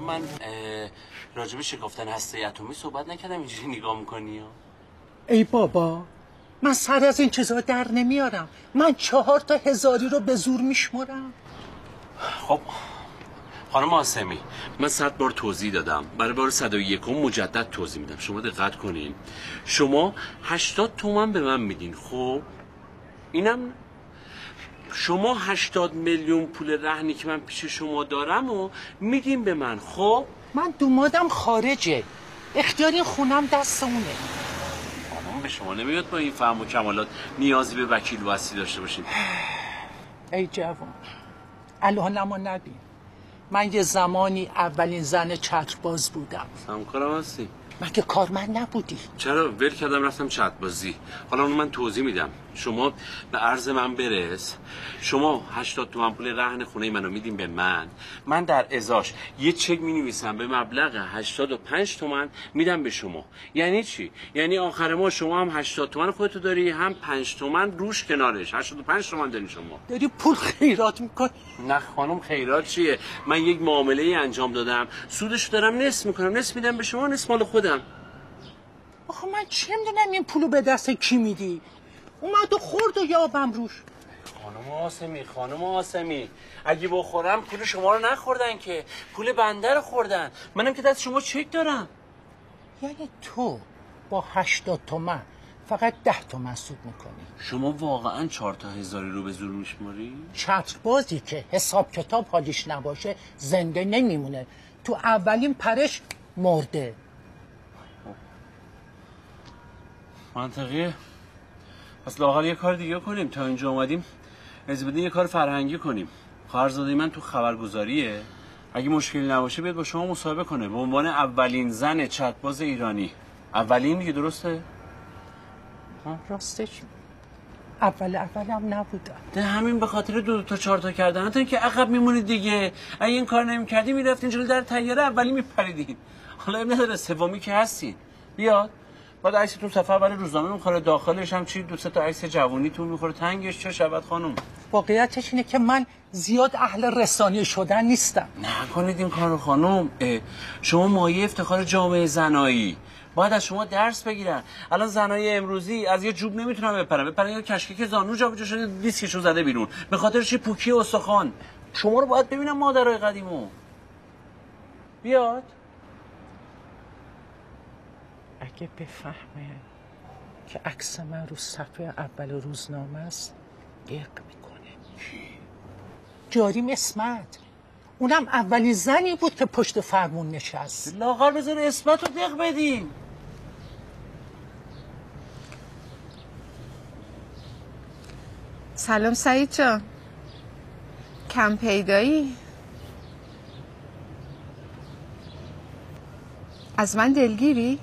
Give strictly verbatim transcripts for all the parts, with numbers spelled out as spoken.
من راجب شکافتن هسته اتمی صحبت نکردم، اینجوری نگاه میکنی ها؟ ای بابا من سر از این چیزا در نمیارم. من چهار تا هزاری رو به زور میشمرم. خب خانم آسمی، من صد بار توضیح دادم، برای بار صد و یکم مجدد توضیح میدم، شما دقت کنین. شما هشتاد تومن به من میدین، خب اینم شما هشتاد میلیون پول رهنی که من پیش شما دارم و میدین به من. خب من دومادم خارجه، اختیاری خونم دست اونه. خانم به شما نمیاد با این فهم و کمالات نیازی به وکیل و وصی داشته باشین؟ ای جوان الانمو نبین، من یه زمانی اولین زن چترباز بودم. همکارم هستی؟ مگه کارمند نبودی؟ چرا ول کردم رفتم چتربازی. حالا اونو من توضیح میدم. شما به عرض من برس، شما هشتاد تومن پول رهن خونه منو میدین به من، من در ازاش یه چک مینویسم به مبلغ هشتاد و پنج تومن میدم به شما. یعنی چی؟ یعنی آخر ما شما هم هشتاد تومن خودتو داری، هم پنج تومن روش کنارش، هشتاد و پنج تومن دارین شما. داری پول خیرات میکنی؟ نه خانم خیرات چیه؟ من یک معامله ای انجام دادم، سودش دارم نصف میکنم، نصف میدم به شما، نصف مال خودم. آخه من چه میدونم این پولو به دست کی میدی؟ اومد و خورد و یابم روش. خانم آسمی، خانم آسمی، اگه بخورم پول شما رو نخوردن که، پول بنده رو خوردن. منم که دست شما چک دارم. یعنی تو با هشتاد تومن فقط ده تومن سود میکنی؟ شما واقعا چهار تا هزاری رو به زور میشماری؟ چتربازی که حساب کتاب حالیش نباشه زنده نمیمونه. تو اولین پرش مرده. منطقیه. پس لااقل یه کار دیگه کنیم. تا اینجا اومدیم از بدین یه کار فرهنگی کنیم. خواهرزاده من تو خبرگزاریه، اگه مشکلی نباشه بیاد با شما مصاحبه کنه به عنوان اولین زن چترباز ایرانی. اولین دیگه، درسته؟ راستش اول اولم نبودم. ده همین به خاطر دو تا چهار تا کردن تا که عقب میمونید دیگه. اگه این کار نمی‌کردی میرفتین جلو در طیاره اولی میپریدین. حالا اب نداره سومی که هستین. بیاد بعد عکستون صفحه اول روزنامه میخوره، داخلش هم چی دو سه تا عکس جوونیتون میخوره. تنگش چه شود خانم؟ واقعیتش اینه که من زیاد اهل رسانه شدن نیستم. نکنید این کارو خانم. شما مایه افتخار جامعه زنایی، باید از شما درس بگیرن. الان زنای امروزی از یه جوب نمیتونن بپرن، بپرن یه کشکک زانو جابجا شده دیسکشو زده بیرون به خاطر چی؟ پوکی استخوان. شما رو باید ببینم مادرای قدیمو. بیاد اگه بفهمه که عکس من رو صفحه اول روزنامه است دق میکنه. جاریم اسمت، اونم اولین زنی بود که پشت فرمون نشست. لاغر بذار اسمت رو دق بدیم. سلام سعید جان، کم پیدایی؟ از من دلگیری؟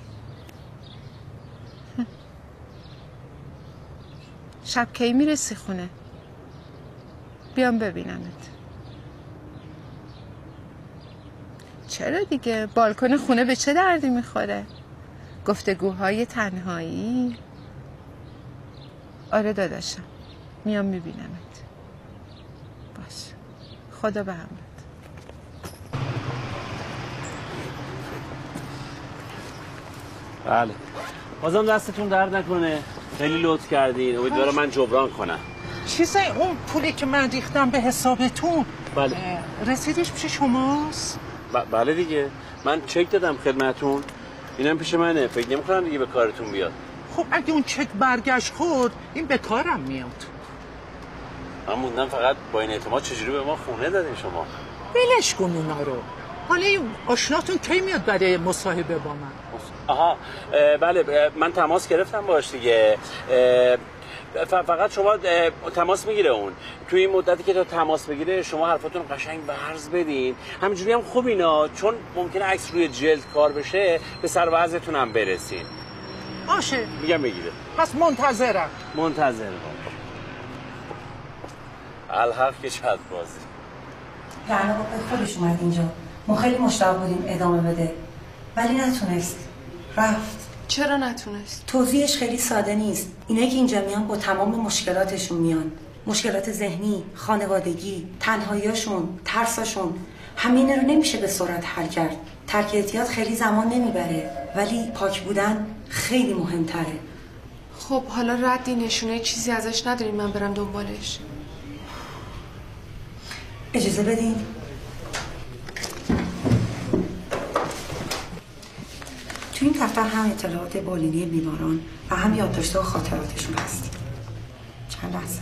شب کی میرسی خونه؟ بیام ببینمت. چرا دیگه؟ بالکن خونه به چه دردی میخوره؟ گفتگوهای تنهایی؟ آره داداشم، میام میبینمت. باش، خدا به همت. بله بازم دستتون درد نکنه، خیلی لطف کردین، امیدوارم من جبران کنم. چیزه اون پولی که من ریختم به حسابتون بله رسیدش پیش شماست؟ ب- بله دیگه، من چک دادم خدمتون، اینم پیش منه، فکر نمی‌کنم دیگه به کارتون بیاد. خب اگه اون چک برگشت خورد این به کارم میاد. من موندم فقط با این اعتماد چجوری به ما خونه دادین شما؟ بلش کن اونا رو. حالا این آشناتون کی میاد برای مصاحبه با من؟ آها بله من تماس گرفتم باش دیگه، فقط شما تماس میگیره اون توی این مدتی که تا تماس بگیره شما حرفاتون قشنگ برز بدین. همینجوری هم خوب اینا، چون ممکنه عکس روی جلد کار بشه به سر وضعتون هم برسین. باشه میگم بگیره. پس منتظرم. منتظرم. الحق که چت بازی لعنه با به خودش اومد اینجا. ما خیلی مشتاق بودیم ادامه بده ولی نتونست، رفت. چرا نتونست؟ توضیحش خیلی ساده نیست. اینایی که اینجا میان با تمام مشکلاتشون میان، مشکلات ذهنی، خانوادگی، تنهاییاشون، ترساشون. همین رو نمیشه به سرعت حل کرد. ترک اعتیاد خیلی زمان نمیبره، ولی پاک بودن خیلی مهمتره. خب حالا ردی نشونه چیزی ازش نداریم من برم دنبالش؟ اجازه بدین. تو این دفتر هم اطلاعات بالینی بیماران و هم یادداشت‌ها و خاطراتشون هست. چند لحظه.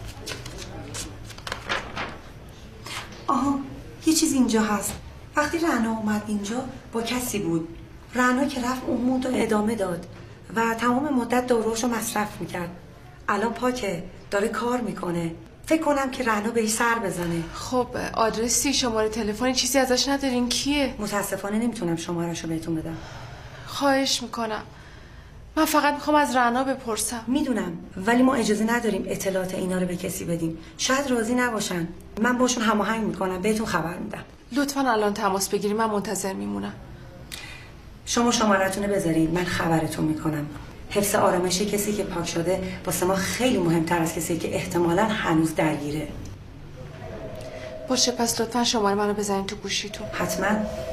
آها، یه چیز اینجا هست. وقتی رعنا اومد اینجا با کسی بود. رعنا که رفت اون موند و ادامه داد و تمام مدت داروهاشو مصرف میکرد. الان پاکه، داره کار میکنه. فکر کنم که رعنا بهش سر بزنه. خب آدرسی، شماره تلفنی چیزی ازش ندارین؟ کیه؟ متاسفانه نمیتونم شمارهشو بهتون بدم. خواهش میکنم. من فقط میخوام از رعنا بپرسم. میدونم، ولی ما اجازه نداریم اطلاعات اینا رو به کسی بدیم. شاید راضی نباشن. من باشون هماهنگ میکنم، بهتون خبر میدم. لطفا الان تماس بگیریم، من منتظر میمونم. شما شمارتونه بذارید، من خبرتون میکنم. حفظ آرامش کسی که پاک شده واسه ما خیلی مهمتر از کسی که احتمالاً هنوز درگیره. باشه، پس لطفا شماره منو بزنین تو گوشیتون. حتما.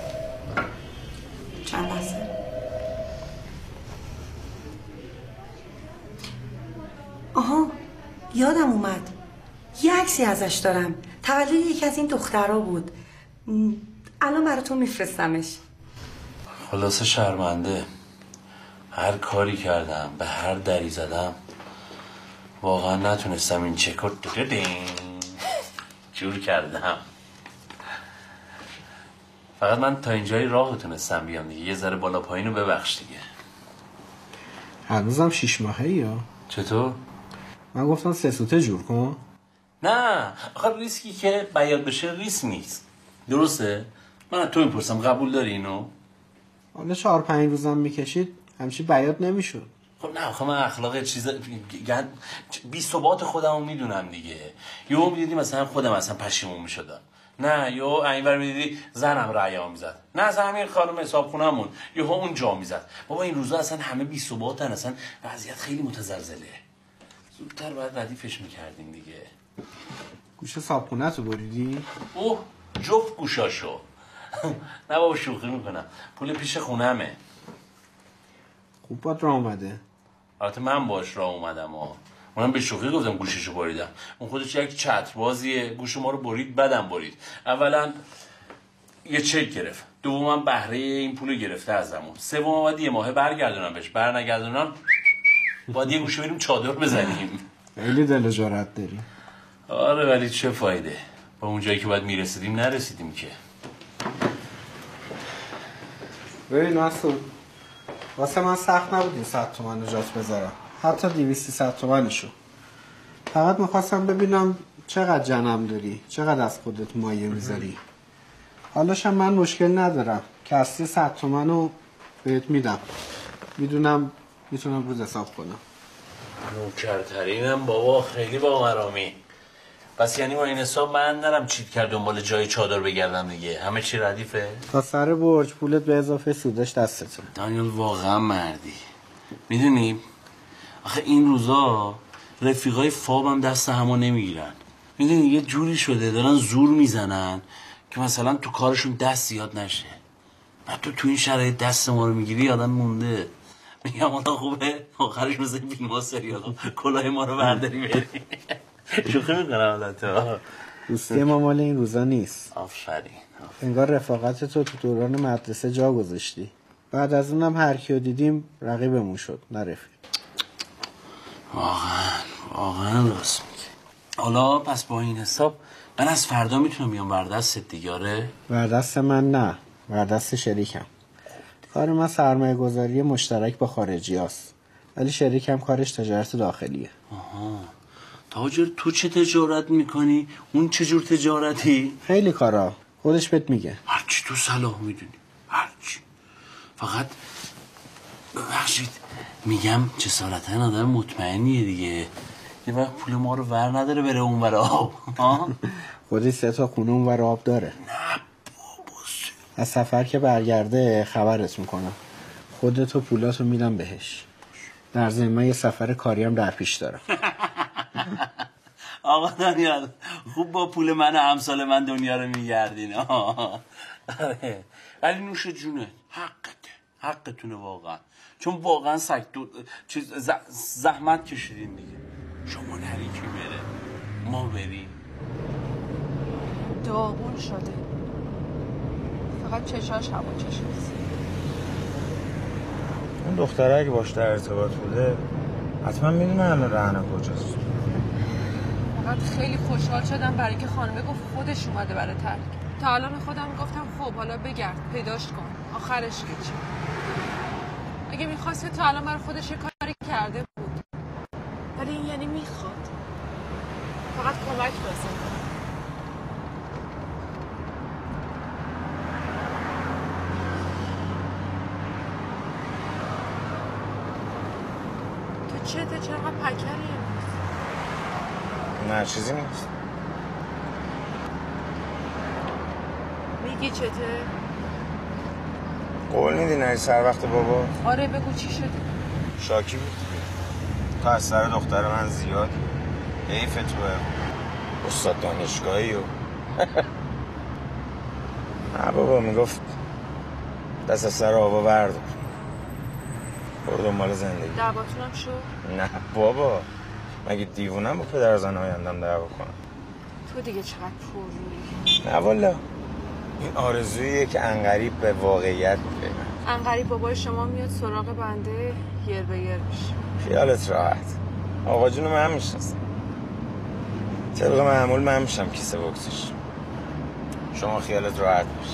چند لحظه. آها، یادم اومد. یه عکسی ازش دارم. تولد یکی از این دخترها بود. م، الان براتون میفرستمش. خلاصه شرمنده. هر کاری کردم، به هر دری زدم، واقعا نتونستم این چکو جور کردم. فقط من تا اینجای راه تونستم بیام دیگه. یه ذره بالا پایینو ببخش دیگه. هنوزم شیش ماهه یا؟ چطور؟ من گفتم سه سوته جور کن. نه آخه ریسکی که بیاد بشه ریسک نیست. درسته؟ من از تو میپرسم قبول داری اینو؟ حالا چهار پنج روزم میکشید همچی بیاد نمیشد. خب نه آخه من اخلاق چیز بی ثبات خودمو میدونم دیگه. یهو میدیدی مثلا خودم اصلا پشیمون میشدم. نه یهو اینور میدیدی زنم رأیمو میزد. نه اصلا همین خانم حساب خونمون یهو اون جا میزد. بابا این روزا اصلا همه بی ثباتن، اصلا وضعیت خیلی متزلزله. زودتر باید ردیفش میکردیم دیگه. گوش صابخونه تو بریدی؟ اوه جفت گوشاشو. نه بابا شوخی میکنم، پول پیش خونمه. خوب باد راه اومده. البته من باش راه اومدم ها. اونم به شوخی گفتم گوششو بریدم. اون خودش یک چتربازیه، گوش ما رو برید بدم برید. اولا یه چک گرفت، دوما بهره این پولو گرفته ازمون، سوما بعد یه ماه برگردونم بهش، برنگردونم باید یه گوشه بریم چادر بزنیم. خیلی دل جرأت داری. آره ولی چه فایده، با اون جایی که باید میرسیدیم نرسیدیم که. ببین مسعود، واسه من سخت نبود این صد تومن رو جات بذارم، حتی دویست صد تومنشو. فقط میخواستم ببینم چقدر جنم داری، چقدر از خودت مایه میذاری. حالاشم من مشکل ندارم که اصلی صد تومن رو بهت میدم. میدونم میتونم روز حساب کنم. نوکرترینم بابا، خیلی با مرامی. پس یعنی با این حساب من نرم چیت کرد دنبال جای چادر بگردم دیگه، همه چی ردیفه؟ تا سر برج پولت به اضافه سودش دستتون. دانیل واقعا مردی. میدونی آخه این روزا رفیقای فابم دست همو نمیگیرن. میدونی یه جوری شده دارن زور میزنن که مثلا تو کارشون دست زیاد نشه. بعد تو تو این شرایط دست ما رو میگیری آدم مونده. میگم آدم خوبه آخرش مثل فیلم ها سریال کلاه ما رو برداری بری. شوخی میکنم حالتا. دوستی ما مال این روزا نیست. آفرین. انگار رفاقت تو تو دوران مدرسه جا گذاشتی. بعد از اونم هر کیو دیدیم رقیبمون شد، نه رفیق. واقعا واقعا راست میگی. حالا پس با این حساب من از فردا میتونم بیام بردست دیگاره؟ بردست من نه، بردست شریکم. کار من سرمایه گذاری مشترک با خارجی هست. ولی شریکم کارش تجارت داخلیه. آها. تاجر تو چه تجارت میکنی؟ اون چه جور تجارتی؟ خیلی کارا، خودش بهت میگه. هرچی تو صلاح میدونی، هرچی. فقط ببخشید میگم جسارتا آدم مطمئنیه دیگه. یه وقت پول ما رو ور نداره بره اون ور آب. خودی سه تا خونه اون ور آب داره. نه بابا. از سفر که برگرده خبرت میکنم. خودتو پولاتو میدم بهش. در ضمن یه سفر کاری هم در پیش دارم. آقا دانیال خوب با پول من همسال من دنیا رو میگردین. آره ولی نوش جونه، حقته، حقتونه واقعا، چون واقعا سگ دو... چیز ز... زحمت کشیدین دیگه. شما نری کی بره، ما بریم. داغون شده، فقط چشاش هوا چشم. اون دختره اگه باش در ارتباط بوده حتما میدونه الان رهنه کجاست. فقط خیلی خوشحال شدم برای که خانمه گفت خودش اومده برای ترک. تا الان خودم گفتم خب حالا بگرد پیداش کن، آخرش که چی؟ اگه میخواست تا الان برای خودش یه کاری کرده بود، ولی این یعنی میخواد فقط کمک بزن. تو چته چرا پکری امروز؟ نه چیزی نیست. میگی چته؟ قول میدی نری سر وقت بابا؟ آره بگو چی شده؟ شاکی بود دیگه. تو از سر دختر من زیادی، حیف توه، استاد دانشگاهی و نه بابا میگفت دست از سر آوا بردار، برو دنبال زندگی. دعواتونم شد؟ نه بابا، مگه دیوونم با پدر زن آیندم دعوا کنم؟ تو دیگه چقدر پر روی. نه والا، این آرزوییه که انقریب به واقعیت میپیوند. انقریب بابای شما میاد سراغ بنده یر به یر میشه. خیالت راحت، آقا جونو من میشناسم، طبق معمول من میشم کیسه بکسش، شما خیالت راحت میشه.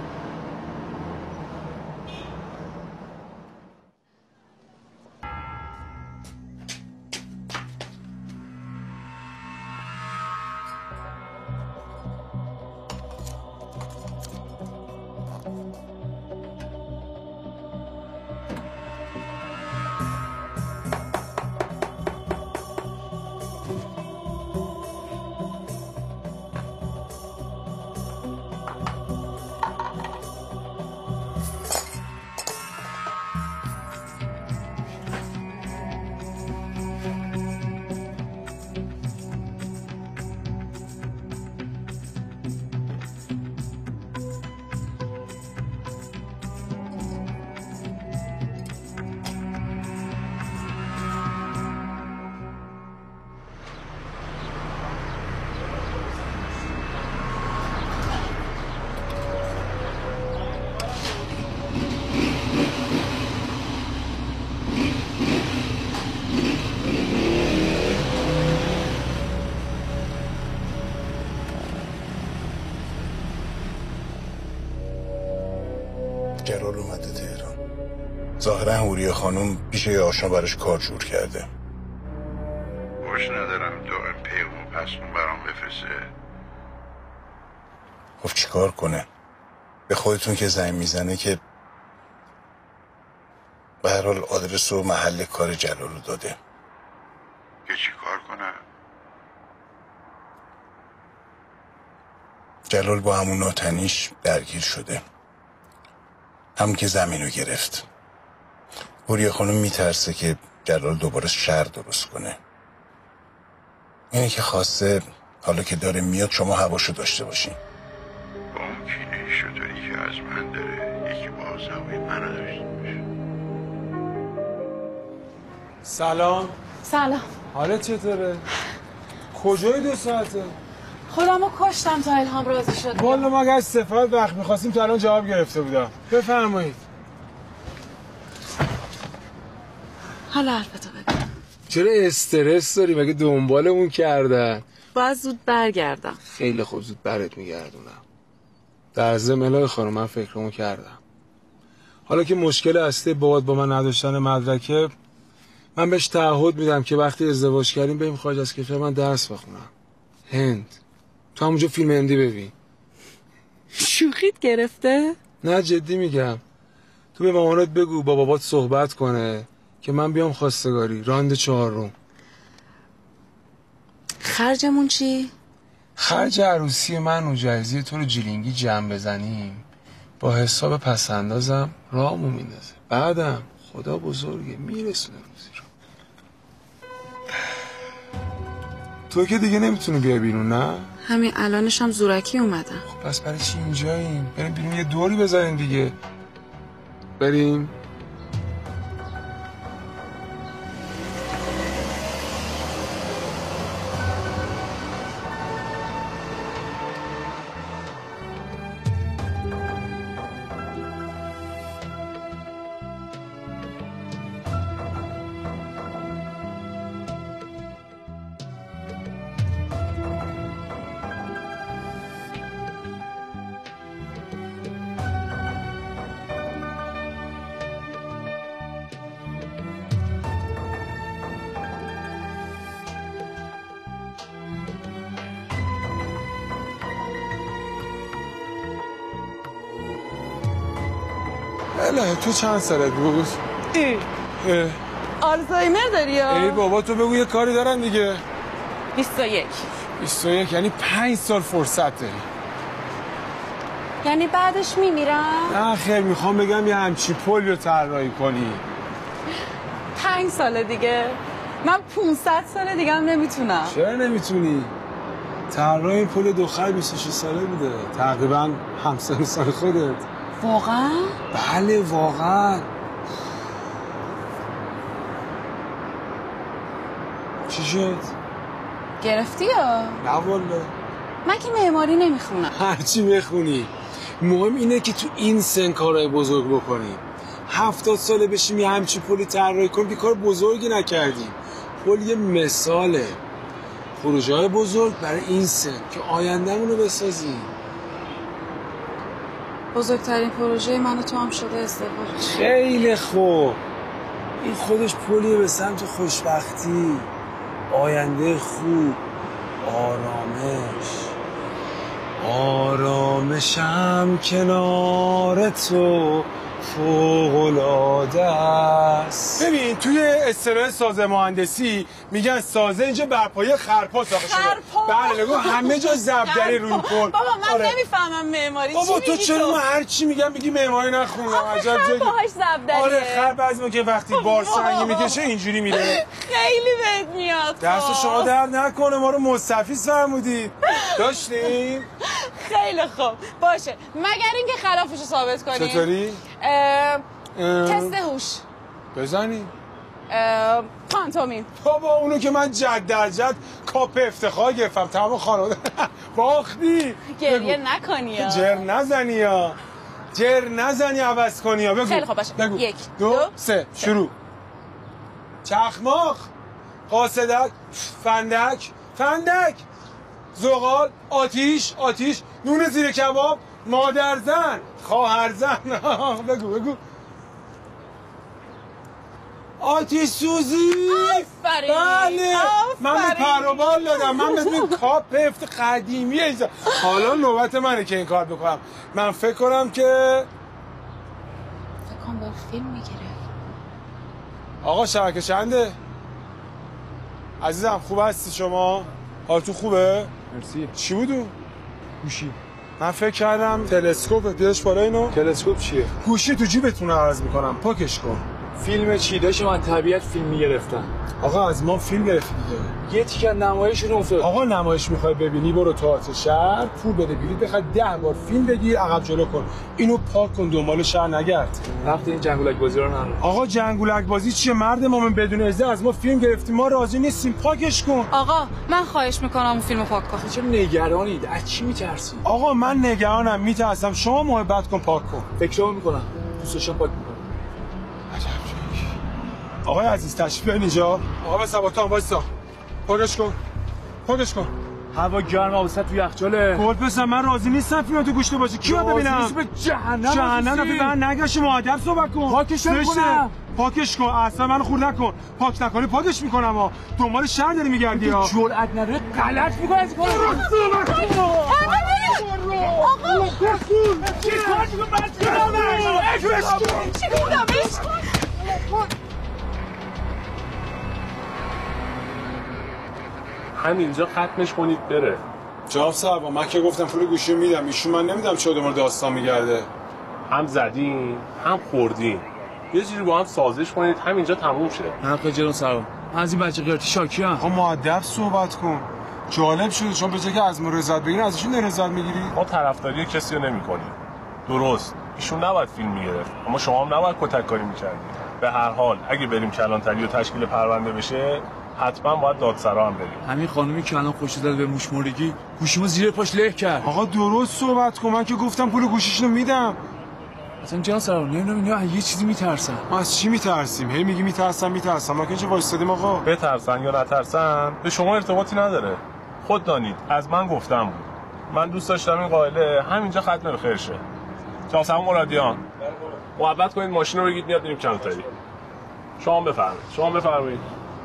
جلال اومده تهران. ظاهرا حوریه خانم پیش یه آشنا براش کار جور کرده. باش ندارم دائم پیغام پسون برام بفرسته. خب چیکار کنه؟ به خودتون که زنگ میزنه که به هر حال آدرس و محل کار جلالو داده. که چیکار کنه؟ جلال با همون ناتنیش درگیر شده، همون که زمینو گرفت. حوریه خانم میترسه که جلال دوباره شر درست کنه. اینه که خواسته حالا که داره میاد شما حواشو داشته باشین. با اون کینه شطوری که از من داره یکی باز هوای منو داشته باشه. سلام. سلام. حالت چطوره؟ کجای دو ساعته؟ خودمو کشتم تا الهام راضی شد. والا ما اگه از سفارت وقت میخواستیم تا الان جواب گرفته بودم. بفرمایید. حالا حرفتو بگو. چرا استرس داری؟ مگه دنبالمون کردن؟ باید زود برگردم. خیلی خوب زود برات میگردونم. در ضمن الهی خانم من فکرمو کردم. حالا که مشکل اصلی بابات با من نداشتن مدرکه، من بهش تعهد میدم که وقتی ازدواج کردیم بریم خارج از کشور من درس بخونم. هند. تو همونجا فیلم هندی ببین. شوخیت گرفته؟ نه جدی میگم. تو به مامانت بگو با بابات صحبت کنه که من بیام خواستگاری راند چهارم. خرجمون چی؟ خرج عروسی من و جایزی تو رو جیلینگی جمع بزنیم با حساب پسندازم راهمو میندازه. بعدم خدا بزرگه میرسونه روزی رو. تو که دیگه نمیتونی بیای بیرون نه؟ همین الانش هم زورکی اومدم. خب پس برای چی اینجاییم؟ بریم بیرون یه دوری بزنیم دیگه. بریم. الهه تو چند سالت بود؟ ای اه. آلزایمر داری یا؟ ای بابا تو بگو یه کاری دارن دیگه. بیست و یک. بیست و یک یعنی پنج سال فرصت داری. یعنی بعدش میمیرم؟ نه خیر میخوام بگم یه همچی پولی رو طراحی کنی. پنج سال دیگه؟ من پونصد سال دیگه هم نمیتونم. چرا نمیتونی؟ طراح این پل دختر بیست و شش ساله بوده، تقریبا همسن سال خودت. واقعا؟ بله واقعا. چی شد؟ گرفتی یا؟ نه والا. من که معماری نمیخونم. هرچی بخونی مهم اینه که تو این سن کارهای بزرگ بکنی. هفتاد ساله بشیم یه همچی پلی طراحی کنیم که کار بزرگی نکردیم. پل یه مثاله. پروژه های بزرگ برای این سن که آینده‌مون رو بسازیم. بزرگترین پروژه من و تو هم شده ازدواج. خیلی خوب. این خودش پلیه به سمت خوشبختی، آینده خوب، آرامش. آرامشم کنار تو فوق‌العاده است. ببین توی اصطلاح سازه مهندسی میگن سازه اینجا بر پایه خرپا ساخته شده. خرپا؟ بله نگو همه جا ضربدری روی پل. بابا من آره. نمیفهمم معماری. بابا چی تو میگی چرا من هر چی میگم میگی معماری نخوندم عجب خر جدی. باهاش ضربدریه. آره خر بعضی موقع وقتی بار سنگی میکشه اینجوری میره. خیلی بهت میاد. دست شما درد نکنه ما رو مستفیض فرمودید. داشتیم؟ خیلی خوب باشه مگر اینکه خلافش رو ثابت کنیم. چطوری؟ اه... اه... تست هوش بزنی؟ اه... پانتومیم. بابا اونو که من جد در جد کاپ افتخار گرفتم تمام خانواده. باختی گریه نکنی یا جر نزنی یا جر نزنی عوض کنی یا بگو. خیلی خوب باشه بگو. یک دو, دو سه شروع. چخماق، قاصدک، فندک، فندک، زغال، آتیش، آتیش، نون زیر کباب، مادرزن، خواهرزن. بگو بگو. آتیش سوزی. آفرین. بله من به آفرین. پروبال دادم. من بدون کاپ افت قدیمی اینجا. حالا نوبت منه که این کار بکنم. من فکر کنم که فکر کنم با فیلم میگیره. آقا شبکه چنده؟ عزیزم خوب هستی شما؟ حالتون خوبه؟ مرسی. چی بودون؟ گوشی. من فکر کردم تلسکوپ بیارش بالا اینو. تلسکوپ چیه؟ گوشی تو جیبتون عرض میکنم پاکش کن. فیلم چی؟ داشت من طبیعت فیلمی گرفتم. آقا از ما فیلم گرفتی دیگه. یه تیکه نمایش رو افتاد. آقا نمایش میخوای ببینی برو تئاتر شهر پول بده بلیط بخواد ده بار فیلم بگیر عقب جلو کن. اینو پاک کن دنبال شهر نگرد. وقت این جنگولک بازی رو ندارم. آقا جنگولک بازی چیه مرد مومن بدون اجازه از ما فیلم گرفتی ما راضی نیستیم پاکش کن. آقا من خواهش میکنم اون فیلمو پاک کن. چرا نگرانید؟ از چی میترسی؟ آقا من نگرانم میترسم شما محبت کن پاک کن. فکرام میکنم دوستشم پاک میکنم. آقای عزیز تشریف بیارین اینجا. آقا به سباتان وایسا. پاکش کن. پاکش کن. هوا گرم واسه تو یخچاله. گل پسر من راضی نیستم فیلم تو گوشته باشه. کیو ببینم؟ به جهنم. جهنم به من نگاش مؤدب صحبت کن. پاکش میکنم. پاکش کن. اصلا منو خورد نکن. پاک نکنی پاکش میکنم ها. دنبال شهر داری میگردی ها. جرأت نداره غلط میکنه از کار. آقا چی کار میکنم بعد چی کنمش؟ همینجا ختمش کنید بره. جناب صاحب من که گفتم پول گوشی میدم ایشون من نمیدم چه دنبال داستان میگرده. هم زدین هم خوردین. یه جوری با هم سازش کنید همینجا تموم شه. حق جلون سلام. من از این بچه قرتی شاکی ام. آقا مؤدب صحبت کن. جالب شده شما به جای که از ما رضایت بگیرین ازشون رضایت میگیری. ما طرفداری کسی رو نمی‌کنیم. درست. ایشون نباید فیلم میگرفت، اما شما هم نباید کتک کاری می‌کردید. به هر حال اگه بریم کلانتری و تشکیل پرونده بشه، حتما باید دادسرا هم بریم. همین خانومی که الان خوش داد به موشمردگی گوشیمو زیر پاش له کرد. آقا درست صحبت کن، من که گفتم پول گوشیشونو میدم. اصلا جان سرا نمیدونم اینا یه چیزی میترسن. ما از چی میترسیم؟ هی میگی میترسم میترسم، ما که چه وایسادیم آقا؟ بترسن یا نترسن به شما ارتباطی نداره. خود دانید از من گفتم بود. من دوست داشتم این قائله همینجا ختم الخیر شه. جان سلام مرادیان. محبت کنید ماشین رو بگید میاد بریم کلانتری. شما بفرمایید. شما بفرمایید.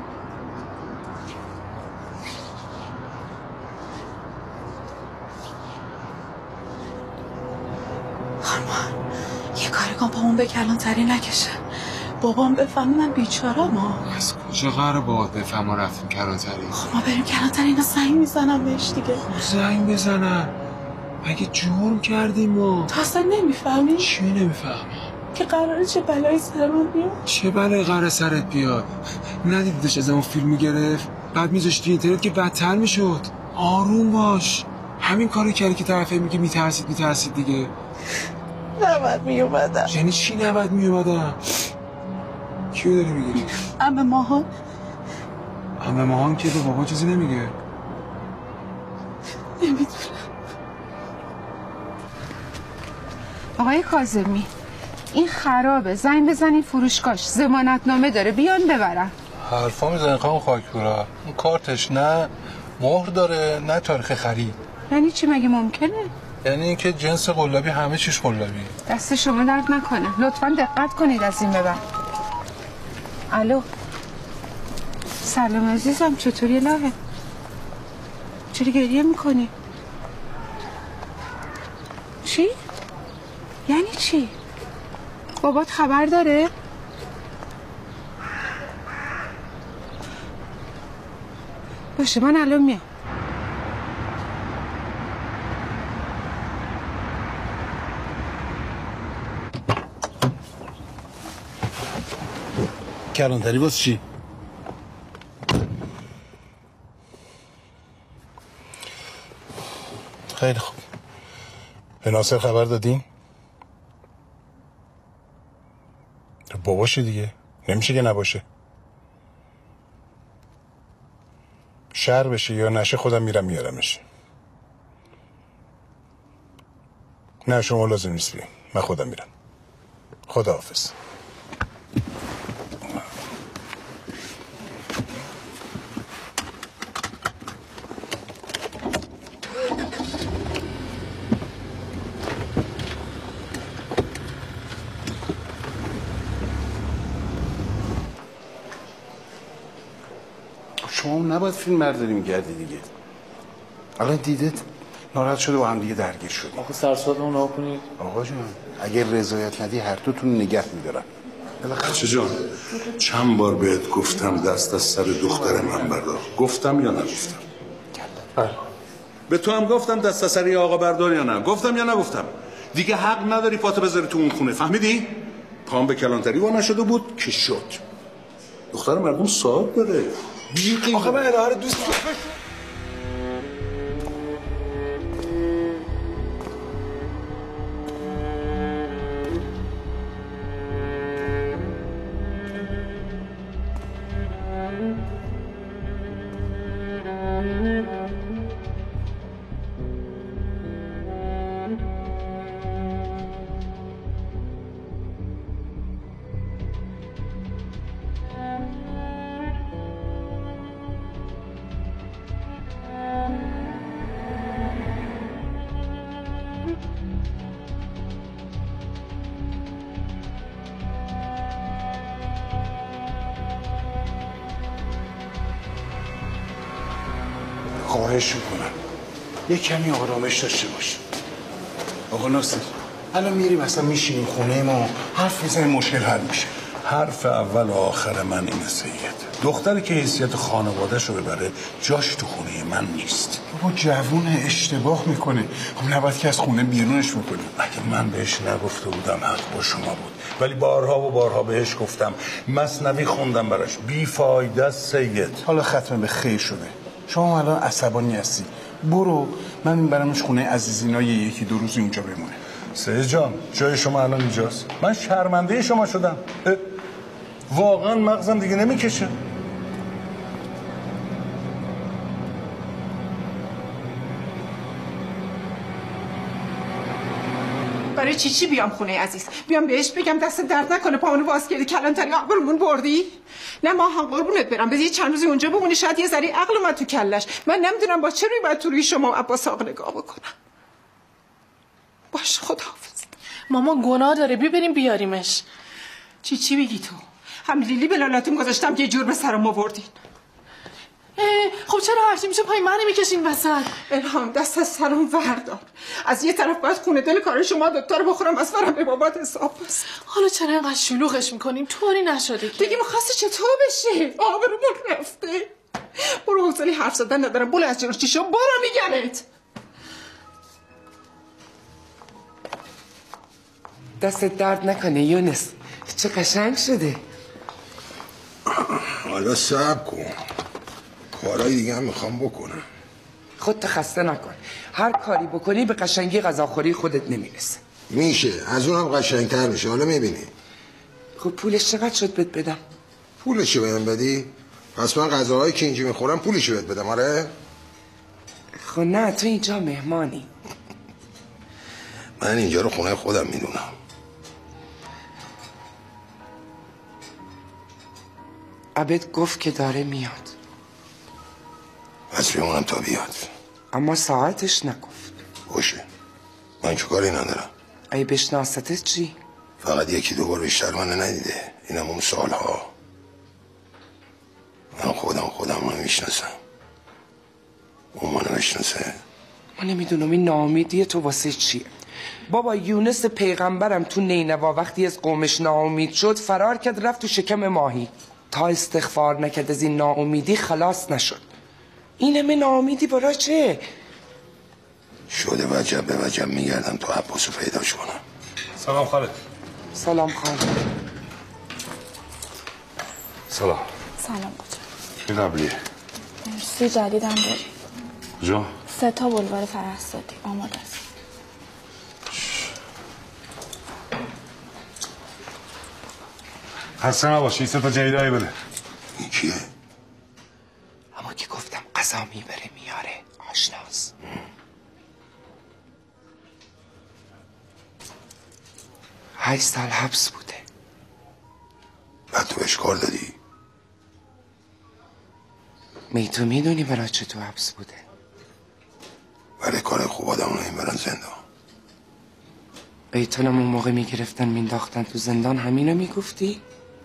یه کاری کن پامون به کلانتری نکشه. بابام بفهمه من بیچاره ما. از کجا قراره بابات بفهم ما رفتیم کلانتری؟ خب ما بریم کلانتری، اینا زنگ میزنم بهش دیگه. زنگ بزنن؟ مگه جرم کردیم ما؟ تو اصلا نمیفهمی؟ چی نمیفهمم؟ که قراره چه بلایی سرمون بیاد. چه بلایی قراره سرت بیاد؟ ندیدی داشت از اون فیلم میگرفت؟ بعد میذاشت تو اینترنت که بدتر میشد. آروم باش. همین کارو کردی که طرفه میگه میترسید میترسید دیگه. نباید میومدم. یعنی چی نباید میومدم؟ کیو داری میگیری؟ عمه ماهان. عمه ماهان که به بابا چیزی نمیگه؟ نمیدونم. آقای کاظمی این خرابه، زنگ بزنید فروشگاهش، ضمانتنامه داره، بیان ببرن. حرفا میزنی خانم خاکپورا، این کارتش نه مهر داره نه تاریخ خرید. یعنی چی مگه ممکنه؟ یعنی اینکه جنس قلابی همه چیش قلابی. دست شما درد نکنه، لطفا دقت کنید از این ببر. الو سلام عزیزم، چطوری الهه؟ چرا گریه میکنی؟ چی؟ یعنی چی؟ بابات خبر داره؟ باشه من الان میام. کلانتری واسه چی؟ خیلی خوب. به ناصر خبر دادین؟ باباشه دیگه، نمیشه که نباشه. شهر بشه یا نشه خودم میرم میارمش. نه شما لازم نیست بیاین، من خودم میرم. خداحافظ. شما نباید فیلم برداری میگردی دیگه. الان دیدت ناراحت شده با هم دیگه درگیر شدیم. آخه سرسات اون ها کنید. آقا جان اگر رضایت ندی هر دوتون نگه میدارم. بچه جان چند بار بهت گفتم دست از سر دختر من بردار. گفتم یا نگفتم؟ بله. به تو هم گفتم دست از سر آقا بردار یا نه؟ گفتم یا نگفتم؟ دیگه حق نداری پاتو بذاری تو اون خونه، فهمیدی؟ پام به کلانتری وا نشده بود که شد. دختر مردم صاحب داره. آخه من الهه دوست خواهش میکنم یه کمی آرامش داشته باش. آقا ناصر الان میریم اصلا میشینیم خونه ما حرف میزنیم مشکل حل میشه. حرف اول و آخر من اینه سید، دختری که حیثیت خانواده‌ش رو ببره جاش تو خونه من نیست. بابا جوونه اشتباه میکنه، خب نباید که از خونه بیرونش بکنیم. اگه من بهش نگفته بودم حق با شما بود، ولی بارها و بارها بهش گفتم، مثنوی خوندم براش، بیفایده سید. حالا ختم به خیر شده، شما الان عصبانی هستی. برو من میبرمش خونه عزیزینا یکی دو روز اینجا بمونه. سعید جان جای شما الان اینجاست. من شرمنده شما شدم. واقعا مغزم دیگه نمیکشه. برای چی چی بیام خونه عزیز؟ بیام بهش بگم دست درد نکنه پامونو باز کردی کلانتری عقلمون بردی؟ نه ما هم قربونت برم بذار چند روزی اونجا بمونی شاید یه ذره عقل اومد تو کلش. من نمیدونم با چه روی باید تو روی شما و عباس آقا نگاه بکنم. باش خداحافظ. ماما گناه داره ببریم بیاریمش. چی چی بگی تو؟ هم لیلی به لالاتون گذاشتم یه جور به سرم آوردین. خب چرا هرچی میشه پای من میکشین وسط؟ الهام دست از سرم وردار. از یه طرف باید خونه دل کار شما دکتر بخورم از فرم به بابات حساب بس. حالا چرا اینقدر شلوغش میکنیم؟ طوری نشده که دیگه میخواستی چطور بشه؟ آبرومون رفته. برو حوصله حرف زدن ندارم. بلو از جلوش چی شو برو میگمت. دست درد نکنه یونس. چه قشنگ شده. حالا صبر کن. کارهای دیگه هم میخوام بکنم. خودت خسته نکن. هر کاری بکنی به قشنگی غذاخوری خودت نمیرسه. میشه از اونم قشنگتر میشه. حالا میبینی. خب پولش چقدر شد بهت بدم؟ پولشو بهم بدی؟ پس من غذاهایی که اینجا میخورم پولشو بهت بدم آره؟ خب نه تو اینجا مهمانی. من اینجا رو خونه خودم میدونم. عبد گفت که داره میاد. پس بمونم تا بیاد. اما ساعتش نگفت. باشه من چه کاری ندارم. ای بشناستت چی؟ فقط یکی دو بار بیشتر من ندیده. اینم اون سالها. من خودم خودم منو میشناسم. اون منو میشناسه. من نمیدونم این ناامیدی تو واسه چیه؟ بابا یونس پیغمبرم تو نینوا وقتی از قومش ناامید شد فرار کرد رفت تو شکم ماهی. تا استغفار نکرد از این ناامیدی خلاص نشد. این همه ناامیدی برای چه؟ شده وجب به وجب میگردم تو عباسو پیداش کنم. سلام خالد. سلام خالد. سلام. سلام کجا؟ چی قبلیه؟ مرسی جدیدم بود. کجا؟ سه تا بلوار فرهستادی آماده است. خسته نباشی سه تا جدیدایی بده. این کیه؟ اما که گفتم قضا میبره میاره آشناس. هشت سال حبس بوده. بعد تو بهش کار دادی؟ می تو میدونی برای چه تو حبس بوده؟ برای کار خوب آدم رو این برن زندان. ایتونم اون موقع میگرفتن مینداختن تو زندان همینو میگفتی؟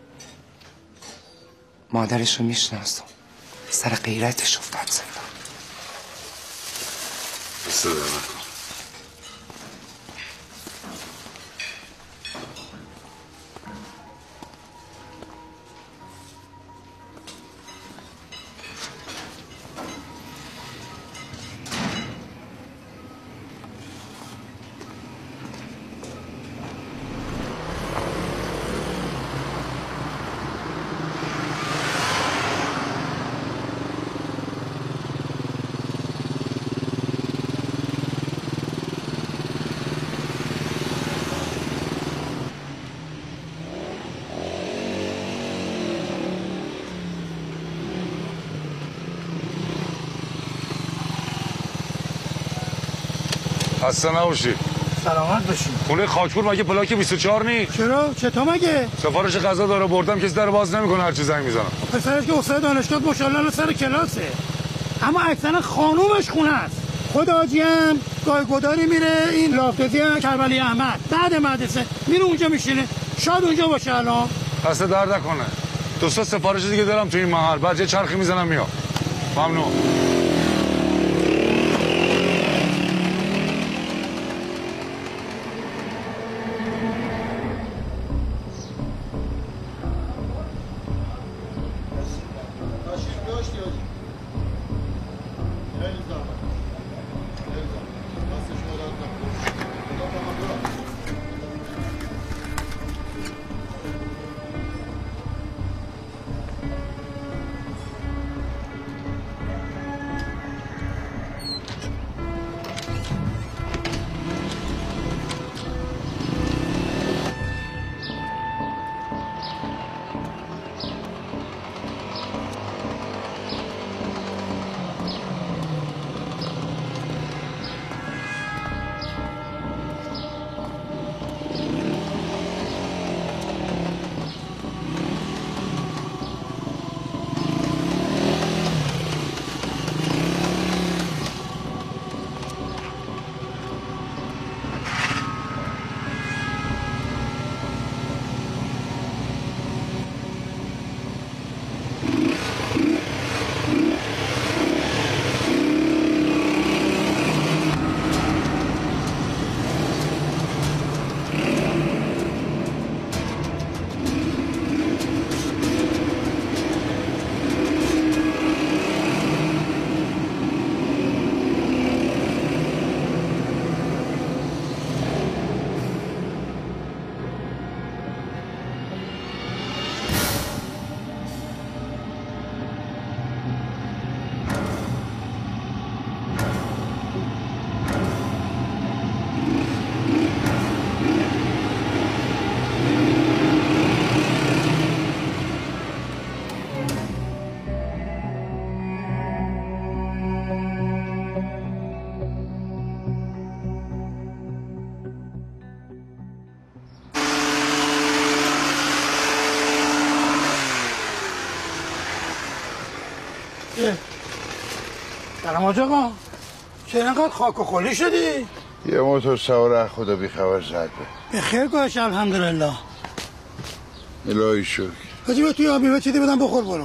مادرشو میشناسم سر غیرتش افتاد زندان. صدا نکن. خسته نباشی. سلامت باشی. خونه خاکپور مگه پلاک بیست و چهار نی؟ چرا؟ چطور مگه؟ سفارش غذا داره بردم کسی در باز نمیکنه هر چی زنگ میزنم. پسرش که استاد دانشگاه ماشاءالله سر کلاسه. اما اکثرا خانومش خونه است. خود حاجی هم گاهی گداری میره این لافتازی کربلی احمد بعد مدرسه میره اونجا میشینه. شاید اونجا باشه الان. دست درد نکنه. دو سه سفارش دیگه دارم تو این محل. بعد یه چرخی میزنم میام. ممنون. جماج آقا چرا اینقدر خاک و خلی شدی؟ یه موتور سوار از خدا بیخبر زد به به خیر گاش الحمدلله. الهی شکر. حاجی به توی آبی به چیدی بدم بخور برو.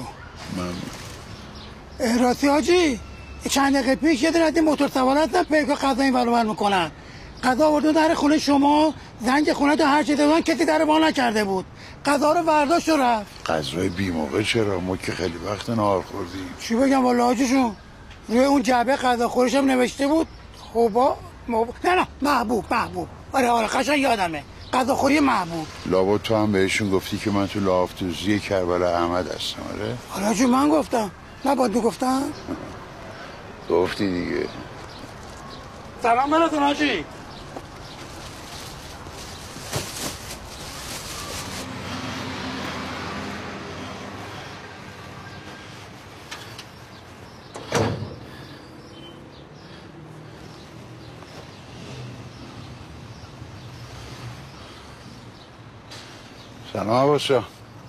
من راستی حاجی چند دقیقه پیش یه دونه موتور سوار هستن پیکا غذا این ور اون میکنن. غذا آوردن در خونه شما، زنگ خونه تو هر چی دادن کسی در وا نکرده بود. غذا رو برداشت و رفت. غذای بی موقع چرا؟ ما که خیلی وقت نهار خوردیم. چی بگم والا حاجیشون؟ روی اون جعبه غذا خورش هم نوشته بود خوبا مب... نه نه محبوب محبوب. آره آره قشنگ یادمه. غذاخوری محبوب. لابد تو هم بهشون گفتی که من تو لافتوزی کربلا احمد هستم. آره حالا جو من گفتم نباید میگفتم. گفتی دیگه. سلام براتون حاجی. سلام عباس شاه.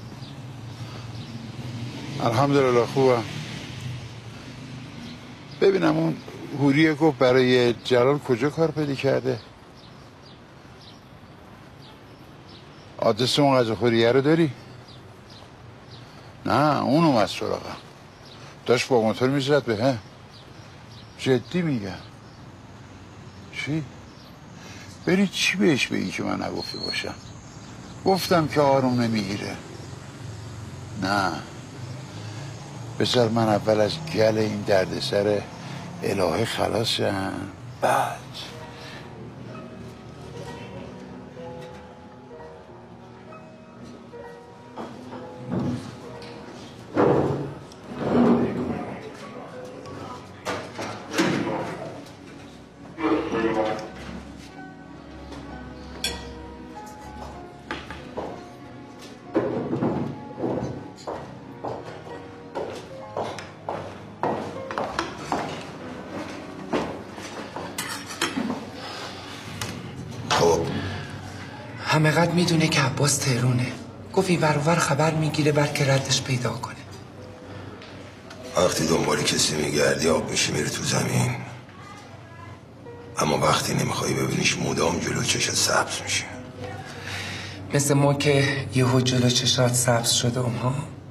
الحمدلله خوبم. ببینم اون هوریه گفت برای جلال کجا کار پیدا کرده؟ آدرس اون غذاخوریه رو داری؟ نه اون اومد سراغم. داشت با موتور میزد به هم. جدی میگم. چی؟ بری چی بهش بگی که من نگفته باشم؟ گفتم که آروم نمیگیره. نه بذار من اول از گل این دردسر الهه خلاص شم بعد. همه قد میدونه که عباس تهرونه. گفت این ور و ور خبر میگیره بلکه ردش پیدا کنه. وقتی دنبال کسی میگردی آب میشی میره تو زمین، اما وقتی نمیخوای ببینیش مدام جلو چشت سبز میشه. مثل ما که یهو جلو چشات سبز شده ها.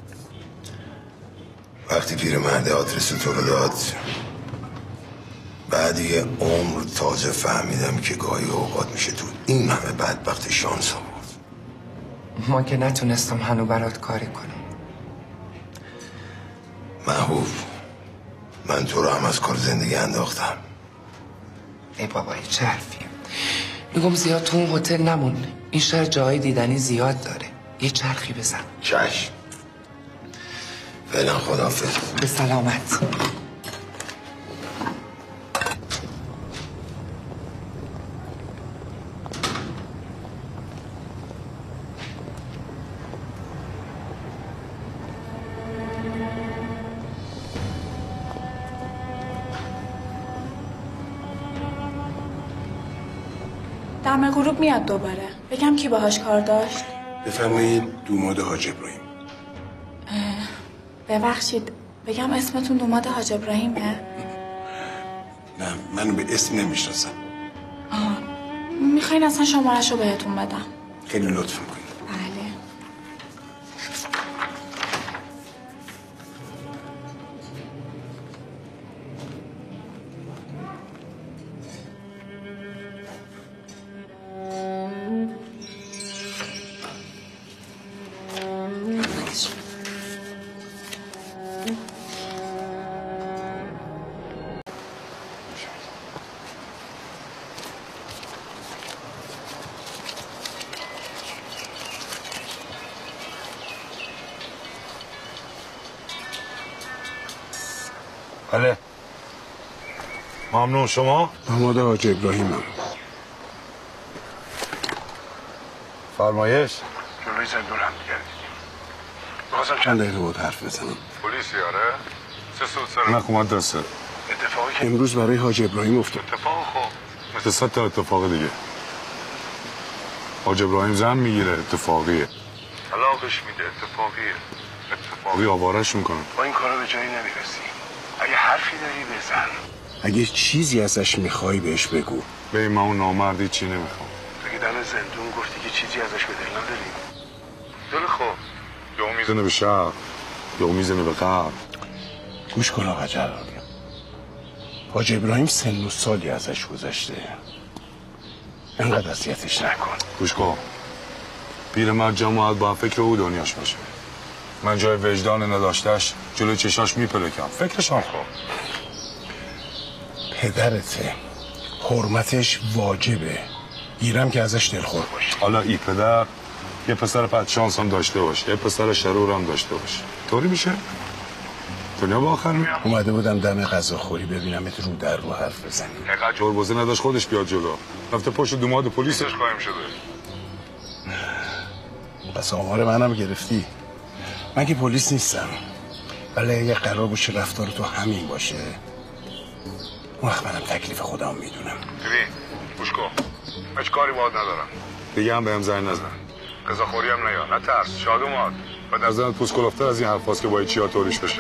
وقتی پیرمرد آدرس تو رو داد بعد یه عمر تازه فهمیدم که گاهی اوقات میشه تو این همه بدبخت شانس آورد. ما که نتونستم هنو برات کاری کنم. محبوب من تو رو هم از کار زندگی انداختم. ای بابا چه حرفیه. میگم زیاد تو اون هتل نمون. این شهر جای دیدنی زیاد داره. یه چرخی بزن. چشم. فعلا خداحافظ. به سلامت. دم غروب میاد دوباره. بگم کی باهاش کار داشت؟ بفرمایید دوماد حاج ابراهیم. ببخشید بگم اسمتون دوماد حاج ابراهیمه؟ نه منو به اسم نمیشناسم. آها میخواین اصلا شمارش رو بهتون بدم؟ خیلی لطف میکنید. بله. بله ممنون. شما؟ محمد حاج ابراهیمم. فرمایش؟ جلوی زندون هم میگردید. میخواستم چند دقیقه بود حرف بزنم. پلیسی آره؟ سه سود سر نکومت دسته. اتفاقی که امروز برای حاج ابراهیم افتاد. اتفاق خوب مثل صد تا اتفاق دیگه. حاج ابراهیم زن میگیره اتفاقیه. طلاقش میده اتفاقیه. اتفاقی آوارش میکنه. با این کارا به جایی نمیرسی. اگه حرفی داری بزن. اگه چیزی ازش میخوای بهش بگو. به من اون نامردی چی نمیخوام. اگه در زندون گفتی که چیزی ازش به دل نداری. دل خوب. یا میزنه به شهر یا میزنه به غرب. گوش کن آقا جلالی. حاج ابراهیم سن و سالی ازش گذشته. انقدر اذیتش نکن. گوش کن. پیرمرد جماعت با فکر او دنیاش باشه. من جای وجدان نداشتش جلوی چشاش میپلکم. فکرش هم خوب. پدرته. حرمتش واجبه. گیرم که ازش دلخور باشه. حالا ای پدر یه پسر پد شانس هم داشته باشه، یه پسر شرور هم داشته باشه. طوری میشه؟ دنیا با آخر میاد. اومده بودم دم غذاخوری ببینمت رو در رو حرف بزنی. اینقدر جربوزه نداشت خودش بیاد جلو. رفته پشت دوماد پلیسش قایم شده. پس آمار منم گرفتی. من که پلیس نیستم. ولی اگه قرار باشه رفتار تو همین باشه اون وقت منم تکلیف خودم میدونم. ببین گوش کن. هیچ کاری باهات ندارم. دیگه هم بهم زنگ نزن. غذاخوری هم نیا. نه ترس. شاد اومد. و در زنت پوست کلفتر از این حرفاست که باید چیا طوریش بشه.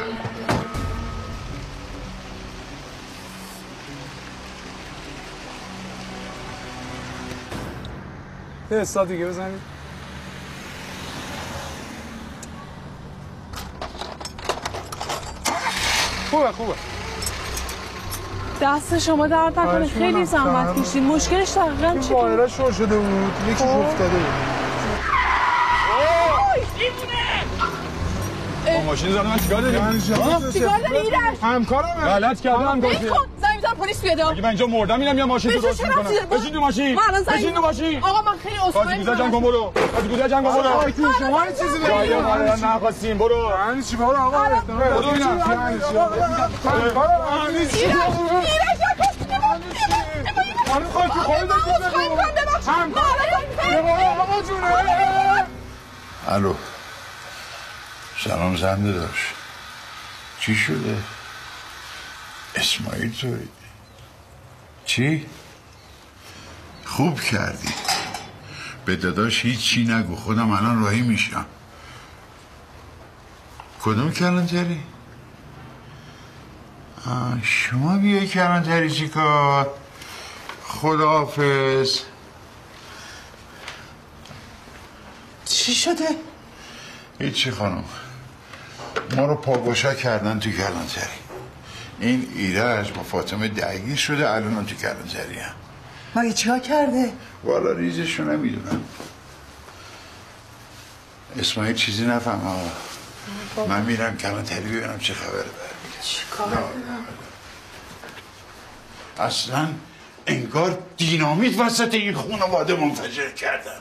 یه حساب دیگه بزنید. خوبه خوبه. دست شما درد نکنه، خیلی زحمت کشید. مشکلش دقیقاً چی بود؟ وایر شور شده بود، یکیش افتاده. اوه ماشین زدم من چیکار داری؟ چیکار داری ایرج؟ همکارمه. غلط کردم گفتی. بکن زنگ بزن پلیس بیاد. اگه من اینجا مردم میرم یا ماشین درست میکنم. بشین تو ماشین. بشین تو ماشین. آقا من خیلی عذرخواهی میکنم. جنگ کن برو. از گوده جنگ کن برو. شما این چیزی بگید. ما نخواستیم برو. یعنی چی برو آقا؟ برو اینا. یعنی چی؟ یعنی چی؟ من خواهی که خواهی داشت آقا جونه. الو سلام زنده داشت. چی شده؟ اسماعیل توی چی؟ خوب کردی. به داداش هیچی نگو، خودم الان راهی میشم. کدوم کلانتری؟ شما بیای کلانتری چی کار؟ خداحافظ. چی شده؟ هیچی خانم، ما رو پاگوشا کردن تو کلانتری. این ایرج با فاطمه درگیر شده، الان تو کلانتری هم. مگه چیکار کرده؟ والا ریزشو نمیدونم. اسماعیل چیزی نفهم آقا. من میرم کلانتری ببینم چه خبره برمیگرد. چیکار؟ اصلا انگار دینامیت وسط این خانواده منفجر کردن.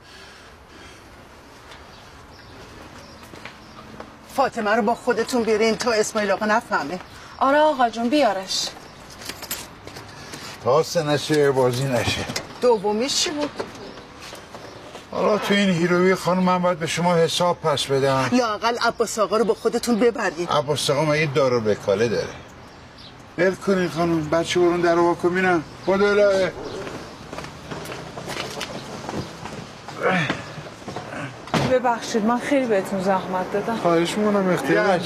فاطمه رو با خودتون بیارین تا اسماعیل آقا نفهمه. آره آقا جون بیارش. تا سنشه بازی نشه. دومیش چی بود؟ حالا تو این هیروی خانم من باید به شما حساب پس بدم. لااقل عباس آقا رو با خودتون ببرین. عباس آقا مگه دارو بکاله داره؟ ول کنین خانم، بچه برون در رو واکن بینم. خدا الهه. ببخشید من خیلی بهتون زحمت دادم. خواهش میکنم اختیار.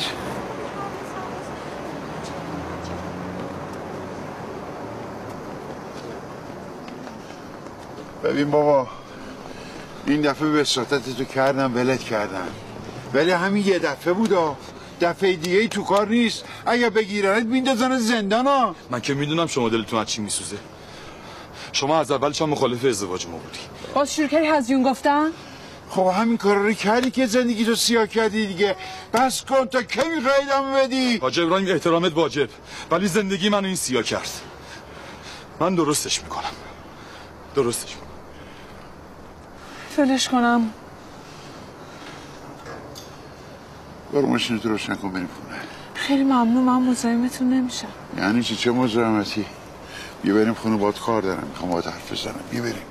ببین بابا، این دفعه به وساطت تو کردم ولت کردم، ولی همین یه دفعه بودا. دفعه دیگه ای تو کار نیست. اگه بگیرنت میندازن زندان ها. من که میدونم شما دلتون از چی میسوزه. شما از اولش هم مخالف ازدواج ما بودی. باز شروع کردی هزیون گفتن؟ خب همین کارا رو کردی که زندگی تو سیاه کردی دیگه. بس کن، تا کی میخوای ادامه بدی؟ حاج ابراهیم احترامت واجب، ولی زندگی منو این سیاه کرد. من درستش میکنم. درستش میکنم. فلش کنم. برو ماشینتو روشن کن بریم خونه. خیلی ممنون، من مزاحمتون نمیشم. یعنی چی؟ چه مزاحمتی؟ بیا بریم خونه، باهات کار دارم، میخوام باهات حرف بزنم. بیا بریم.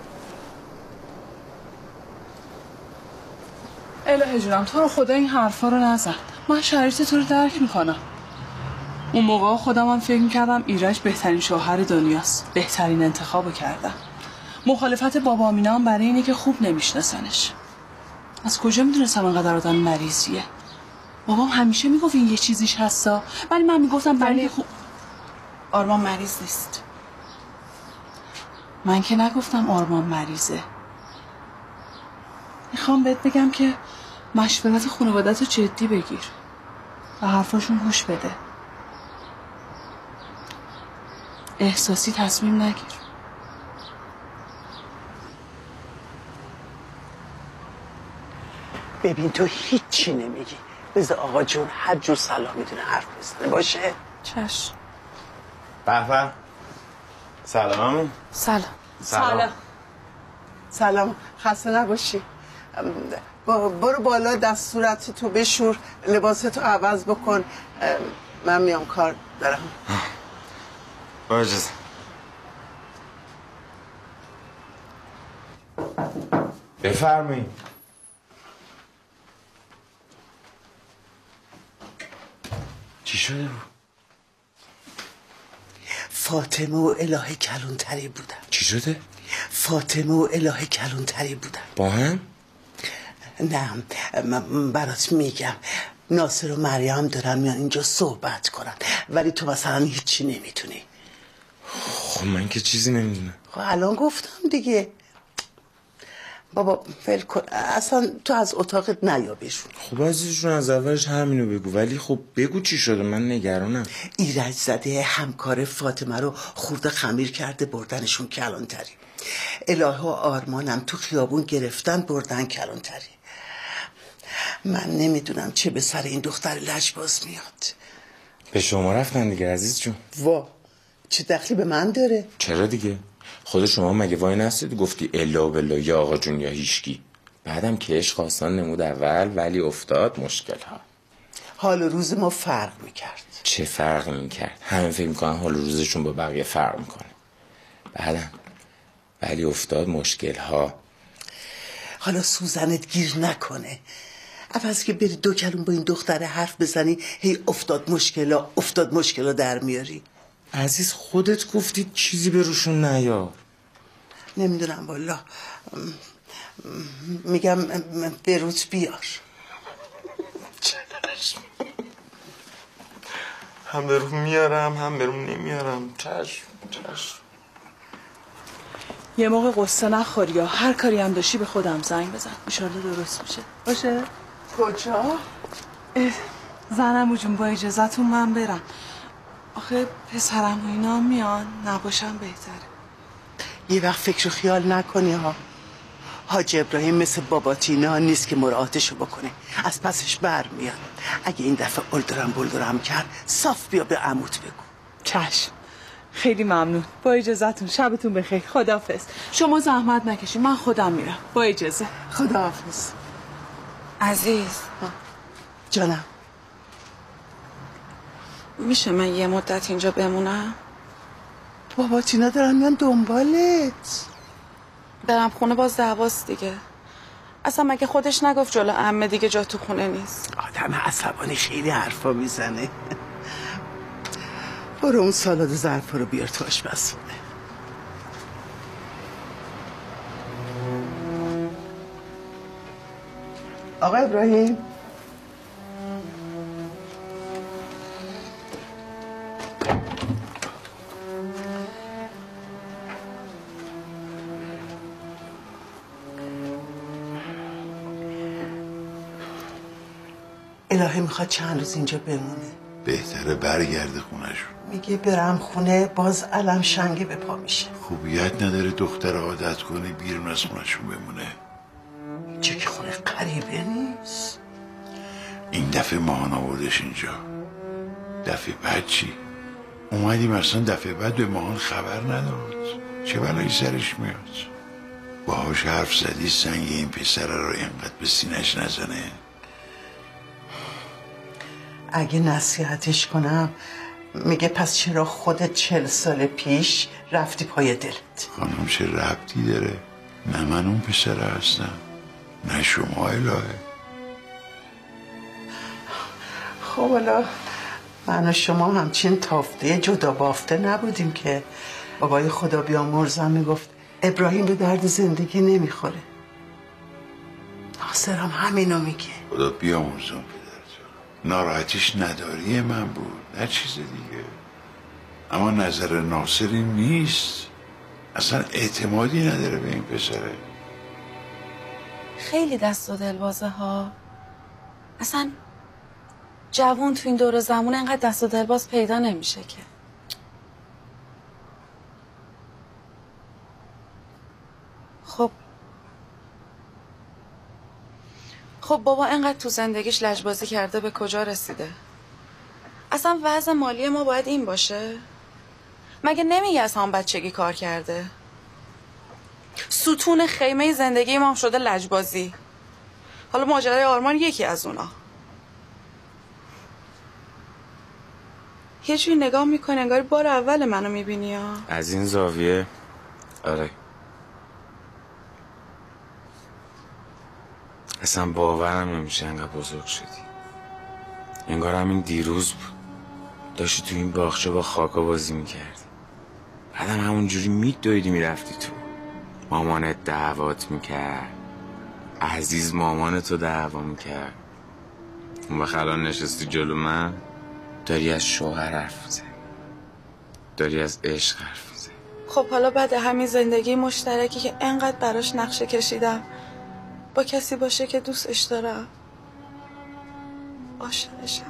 الهه جونم تو رو خدا این حرفا رو نزن. من شرایط تو رو درک میکنم. اون موقع خودم هم فکر میکردم ایرج بهترین شوهر دنیاست، بهترین انتخابو کردم. مخالفت بابا آمینا هم برای اینه که خوب نمیشناسنش. از کجا میدونستم انقدر آدم مریضیه؟ بابام همیشه میگفت این یه چیزیش هستا، ولی من میگفتم برای خوب. آرمان مریض نیست. من که نگفتم آرمان مریضه. میخوام بهت بگم که مشورت خانوادت رو جدی بگیر و حرفاشون گوش بده. احساسی تصمیم نگیر. ببین تو هیچی نمیگی، بذار آقا جون هر جور سلام میتونه حرف بزنه. باشه؟ چشم. به به. سلام. سلام. سلام. سلام، خسته نباشی. برو بالا، دست صورت تو بشور، لباس تو عوض بکن، من میام کار دارم. با اجازه. بفرمایید. چی شده بود؟ فاطمه و الهه کلونتری بودن. چی شده؟ فاطمه و الهه کلونتری بودن. با هم؟ نه من برات میگم، ناصر و مریم دارن میان اینجا صحبت کنن، ولی تو مثلا هیچی نمیتونی. خب من که چیزی نمیدونم. خب الان گفتم دیگه. بابا ول کن، اصلا تو از اتاقت نیا بشون. خب عزیزشون از اولش همینو بگو، ولی خب بگو چی شده، من نگرانم. ایرج زده همکار فاطمه رو خورده خمیر کرده بردنشون کلانتری. الهه و آرمانم تو خیابون گرفتن بردن کلانتری. من نمیدونم چه به سر این دختر لجباز میاد. به شما رفتن دیگه عزیز جون. وا چه دخلی به من داره؟ چرا دیگه؟ خود شما مگه وای نستید گفتی الا و بلا یا آقا جون یا هیشکی؟ بعدم کش خواستان نمود اول ولی افتاد مشکل ها. حال روز ما فرق میکرد. چه فرق میکرد؟ همه فکر میکنن حال روزشون با بقیه فرق میکنه. بعدم ولی افتاد مشکل ها. حالا سوزنت گیر نکنه، عوض که بری دو کلم با این دختر حرف بزنی هی افتاد مشکلا افتاد مشکلا در میاری. عزیز خودت گفتید چیزی به روشون نیار. نمیدونم والا، میگم بروت بیار. هم به رو میارم هم به رو نمیارم. چشم چشم. یه موقع قصه نخوری یا هر کاری هم داشتی به خودم زنگ بزن، انشالله درست میشه. باشه؟ کجا؟ زنمو جون با اجازتون من برم. آخه پسرم و اینا میان، نباشم بهتره. یه وقت فکر و خیال نکنی ها. حاج ابراهیم مثل بابا تینا نیست که مراعاتشو بکنه، از پسش بر میاد. اگه این دفعه اولدرم بولدرم کرد صاف بیا به عموت بگو. چشم. خیلی ممنون. با اجازتون شبتون بخیر. خداحافظ. شما زحمت نکشید، من خودم میرم. با اجازه. خداحافظ. عزیز جانم، میشه من یه مدت اینجا بمونم؟ بابا تینا دارن میان دنبالت. برم خونه باز دعواست دیگه. اصلا مگه خودش نگفت جلو عمه دیگه جا تو خونه نیست؟ آدم عصبانی خیلی حرفا میزنه. برو اون سالاد ظرفا رو بیار تو آشپزخونه. آقا ابراهیم، الهه میخواد چند روز اینجا بمونه. بهتره برگرده خونشون. میگه برم خونه باز علم شنگه به پا میشه. خوبیت نداره دختر عادت کنه بیرون از خونشون بمونه. چه که خونه قریبه نیست. این دفعه ماهان آوردش اینجا. دفعه بعد چی؟ اومدیم اصلا دفعه بعد به ماهان خبر نداد. چه بلایی سرش میاد؟ باهاش حرف زدی سنگ این پسر رو اینقدر به سینش نزنه؟ اگه نصیحتش کنم میگه پس چرا خودت چل سال پیش رفتی پای دلت؟ خانم چه ربطی داره؟ نه من اون پسر هستم نه شما الهه. خب حالا من و شما همچین تافته جدا بافته نبودیم که بابای خدا بیامرزم میگفت ابراهیم به درد زندگی نمیخوره. ناصرم همینو میگه. خدا بیامرزم پدر جان. ناراحتیش نداری من بود نه چیز دیگه. اما نظر ناصری نیست. اصلا اعتمادی نداره به این پسره. خیلی دست و دل بازه ها. اصلا جوون تو این دور زمان انقدر دست و دل باز پیدا نمیشه که. خب خب بابا انقدر تو زندگیش لجبازی کرده به کجا رسیده؟ اصلا وضع مالی ما باید این باشه؟ مگه نمیگه اصلا بچگی کار کرده؟ ستون خیمه زندگی ما هم شده لجبازی. حالا ماجرای آرمان یکی از اونا. یه جوری نگاه میکنه انگار بار اول منو میبینی ها. از این زاویه آره. اصلا باورم نمیشه انقدر بزرگ شدی. انگار همین دیروز بود داشتی تو این باغچه با خاکا بازی میکردی، بعدم همون جوری میدویدی میرفتی تو. مامانت دعوات میکرد، عزیز مامانتو دعوا میکرد. اون وقت الان نشستی جلو من داری از شوهر حرف میزنی، داری از عشق حرف میزنی. خب حالا بعد همین زندگی مشترکی که انقدر براش نقشه کشیدم با کسی باشه که دوستش دارم، عاشقشم.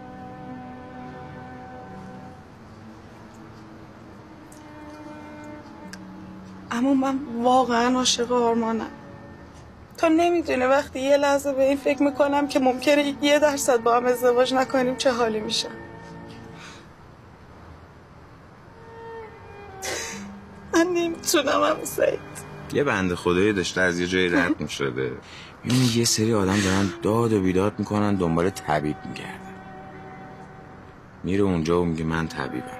اما من واقعا عاشق آرمانم. تو نمیدونه وقتی یه لحظه به این فکر میکنم که ممکنه یه درصد با هم ازدواج نکنیم چه حالی میشه. من نمیتونم هم سعید. یه بنده خدایی داشته از یه جایی رد میشده، میبینی یه سری آدم دارن داد و بیداد میکنن دنبال طبیب میگردن. میره اونجا و میگه من طبیبم.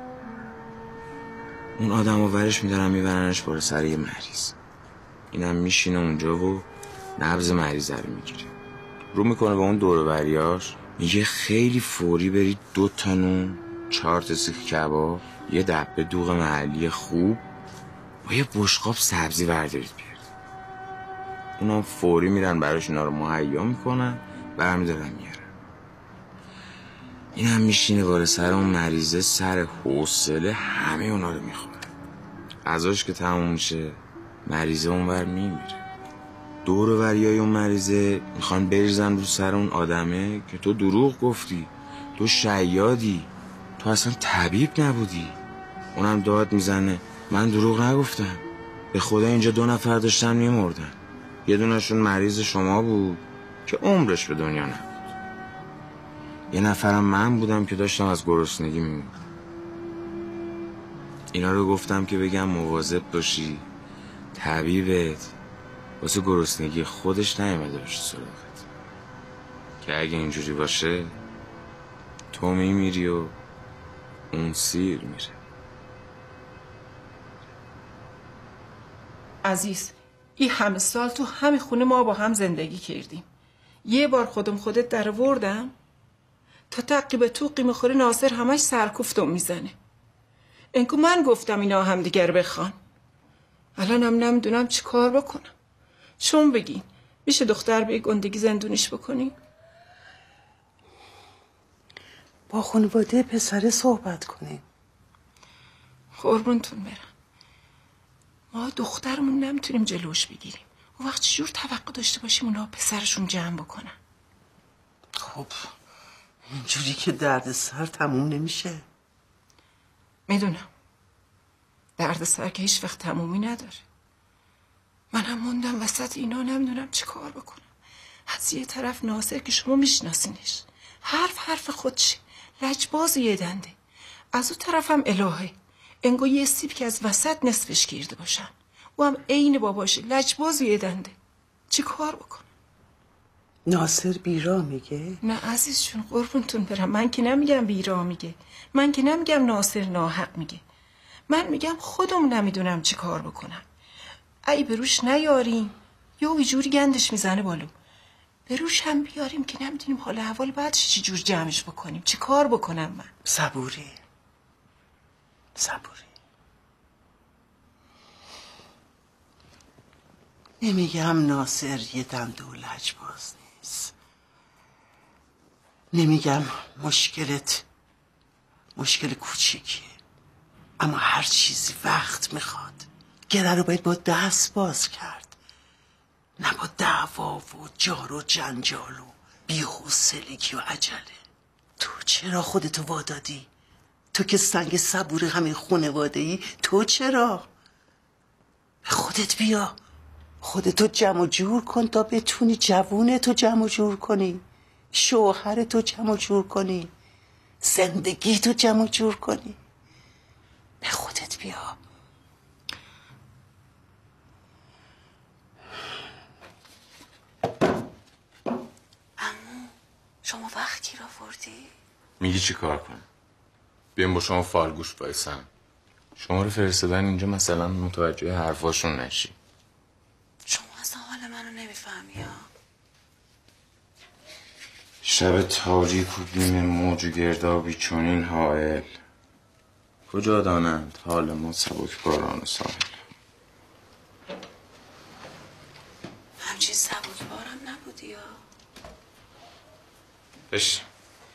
اون آدم رو ورش میدارن میبرنش بالا سر یه مریض. اینم میشینه اونجا و نبض مریضه رو میگیره، رو میکنه به اون دور و بریاش، میگه خیلی فوری برید دو تا نون، چهار تا سیخ کباب، یه دبه دوغ محلی خوب و یه بشقاب سبزی بردارید بیارید. اونا فوری میرن براش اینا رو مهیا میکنن برمیدارن میارن. این هم میشینه بالا سر اون مریضه، سر حوصله همه اونا رو میخوره. ازاش که تموم میشه مریضه اونور میمیره. دور و بریای اون مریضه میخوان بریزن رو سر اون آدمه که تو دروغ گفتی، تو شیادی، تو اصلا طبیب نبودی. اونم داد میزنه من دروغ نگفتم، به خدا اینجا دو نفر داشتن میمردن، یه دونشون مریض شما بود که عمرش به دنیا نبود، یه نفرم من بودم که داشتم از گرسنگی میمردم. اینا رو گفتم که بگم مواظب باشی، طبیبت واسه گرسنگی خودش نیامده باشه سراغت، که اگه اینجوری باشه تو میمیری و اون سیر میره. عزیز، این همه سال تو همه خونه ما با هم زندگی کردیم. یه بار خودم خودت در آوردم تا تقی به توقی میخوره ناصر همش سرکوفتم میزنه. انکو من گفتم اینا هم دیگر بخوان. الان هم نمیدونم چی کار بکنم. چون بگین میشه دختر به گندگی زندونیش بکنی؟ با خانواده پسره صحبت کنیم. قربونتون برم، ما دخترمون نمیتونیم جلوش بگیریم. اون وقت چجور توقع داشته باشیم اونا پسرشون جمع بکنن؟ خب اینجوری که درد سر تموم نمیشه. میدونم درد سر که هیچ وقت تمومی نداره. منم موندم وسط اینا، نمیدونم چی کار بکنم. از یه طرف ناصر که شما میشناسینش، حرف حرف خودشه، لجباز یه دنده. از اون طرفم الهه، انگو یه سیب که از وسط نصفش گیرده باشن. او هم عین باباشه، لجباز یه دنده. چی کار بکنم؟ ناصر بیرا میگه؟ نه عزیز جون، قربونتون برم، من که نمیگم بیرا میگه، من که نمیگم ناصر ناحق میگه. من میگم خودم نمیدونم چی کار بکنم. ای بروش نیاریم یا یه جوری گندش میزنه بالو، بروش هم بیاریم که نمیدونیم حال احوال بعدش چی جور جمعش بکنیم. چی کار بکنم من؟ صبوری صبوری. نمیگم ناصر یه دنده و لجباز نیست، نمیگم مشکلت مشکل کوچیکیه، اما هر چیزی وقت میخواد. گره رو باید با دست باز کرد، نه با دعوا و جار و جنجال و بی‌حوصلگی و عجله. تو چرا خودتو وادادی؟ تو که سنگ صبور همین خانواده ای، تو چرا؟ به خودت بیا، خودتو جمع و جور کن تا بتونی جوونتو جمع و جور کنی، شوهرتو جمع و جور کنی، زندگیتو جمع و جور کنی. به خودت بیا. عمو شما وقت گیر آوردی؟ میگی چی کار کنم؟ بیام با شما فالگوش بایستم. شما رو فرستادن اینجا مثلا متوجه حرفاشون نشی. شما اصلا حال منو نمیفهمی ها. شب تاریک و بیم موج و گردابی چونین حائل، کجا دانند حال ما سبک باران و ساحل. همچین سبک بارم نبودی ها. بشین.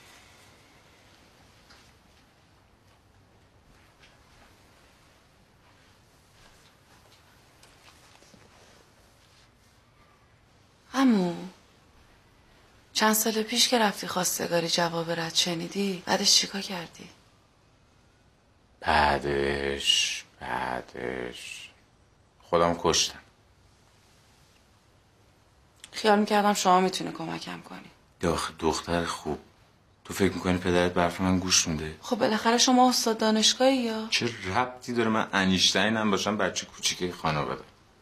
عمو چند سال پیش که رفتی خواستگاری جواب رد شنیدی، بعدش چیکار کردی؟ بعدش بعدش خودم کشتم. خیال میکردم شما میتونی کمکم کنی. داخل دختر خوب، تو فکر میکنی پدرت به حرف من گوش میده؟ خب بالاخره شما استاد دانشگاهی یا؟ چه ربطی داره من انیشتینم باشم بچه کوچیکه خانواده؟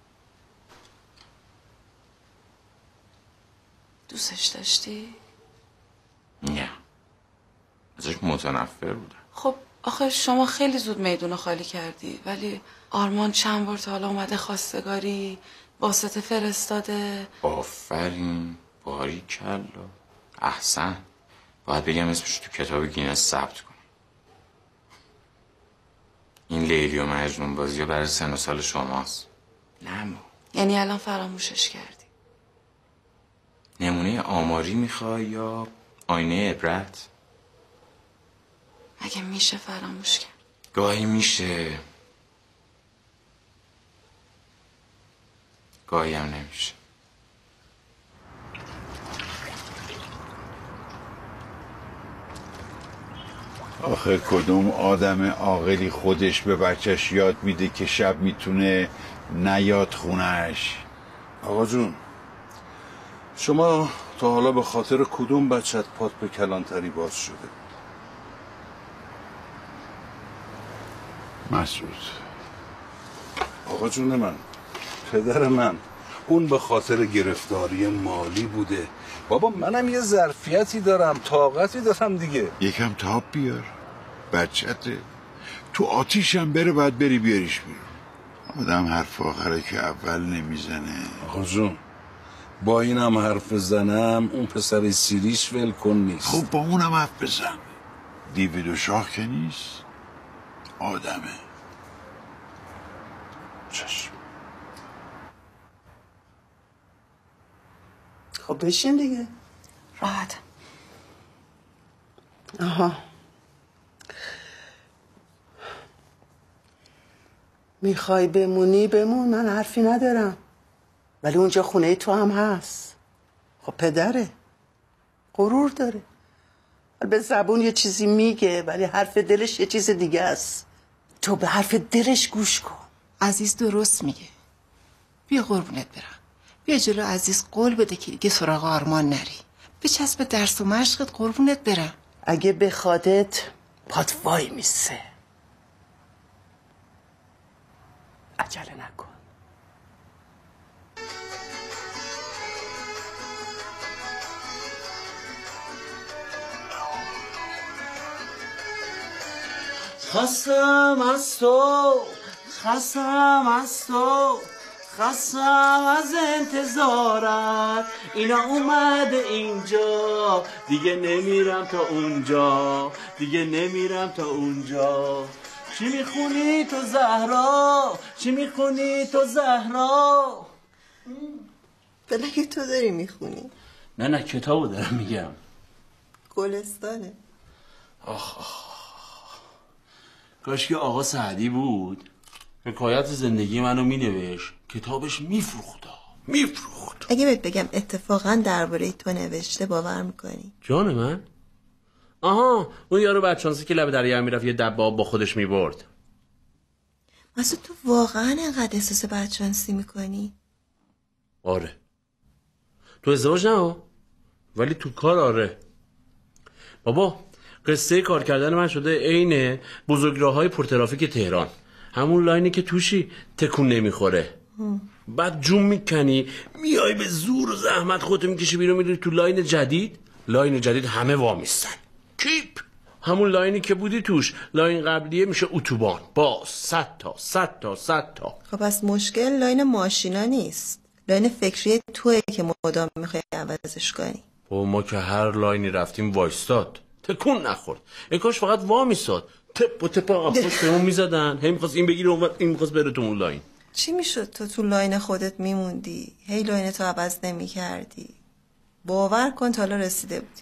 دوستش داشتی؟ نه، ازش متنفر بودم. خب آخه شما خیلی زود میدون خالی کردی، ولی آرمان چند بار تا حالا اومده خواستگاری، واسطه فرستاده. آفرین، باریکلا، احسن. باید بگم اسمش تو کتاب گینس ثبت کنم. این لیلی و مجنون بازی ها برای سن و سال شماست. نه. یعنی الان فراموشش کردی؟ نمونه آماری میخوای یا آینه عبرت؟ اگه میشه فراموش کرد. گاهی میشه، گاهی هم نمیشه. آخه کدوم آدم عاقلی خودش به بچهش یاد میده که شب میتونه نیاد خونهش؟ آقا جون، شما تا حالا به خاطر کدوم بچت پات به کلانتری باز شده؟ مسعود. آقا جون من، پدر من اون به خاطر گرفتاری مالی بوده. بابا منم یه ظرفیتی دارم، طاقتی دارم دیگه. یکم تاب بیار، بچته تو آتیشم بره باید بری بیاریش بیرون. آدم حرف آخره که اول نمیزنه. آقا جون با اینم حرف بزنم اون پسر سیریش ول کن نیست. خب با اونم حرف بزن، دیوید و شاه که نیست، آدمه. چشم. خب بشین دیگه. راحت. آها، میخوای بمونی بمون، من حرفی ندارم، ولی اونجا خونه تو هم هست. خب پدره، غرور داره، به زبون یه چیزی میگه ولی حرف دلش یه چیز دیگه است. تو به حرف دلش گوش کن. عزیز درست میگه. بیا قربونت برم، بیا جلو عزیز قول بده که دیگه سراغ آرمان نری، بچسب درس و مشقت قربونت برم. اگه بخوادت پات وای میسه. عجله نکن. خستم از تو، خستم از تو، خستم از انتظارت، اینا اومده اینجا، دیگه نمیرم تا اونجا، دیگه نمیرم تا اونجا. چی میخونی تو زهرا، چی میخونی تو زهرا؟ بلکه تو داری میخونی؟ نه نه کتابو دارم میگم. گلستانه. آخ آخ کاش که آقا سعدی بود حکایت زندگی منو مینوشت، کتابش میفروخت میفروخت. اگه بهت بگم اتفاقا درباره تو نوشته باور میکنی؟ جان من؟ آها اون یارو بچانسی که لب دریا میرفت یه دبه آب با خودش میبرد. مسعود تو واقعا انقدر احساس بدشانسی میکنی؟ آره تو ازدواج نه ولی تو کار آره. بابا قصه کار کردن من شده عین بزرگراه‌های پرترافیک تهران، همون لاینی که توشی تکون نمیخوره هم. بعد جون میکنی میای به زور و زحمت خودت میکشی بیرون میری تو لاین جدید. لاین جدید همه وامیستن کیپ. همون لاینی که بودی توش لاین قبلیه میشه اتوبان باز صد تا صد تا صد تا. خب پس مشکل لاین ماشینا نیست، لاین فکری توئه که مدام میخوای عوضش کنی. و ما که هر لاینی رفتیم وایستاد تکون نخورد، ای کاش فقط وامیستاد. تپ و تپ آفاش بهمون میزدن، هی میخواست این بگیره اون این میخواست بره تو اون لاین. چی میشد تو تو لاین خودت میموندی هی لاین تو عوض نمیکردی؟ باور کن تا حالا رسیده بودی.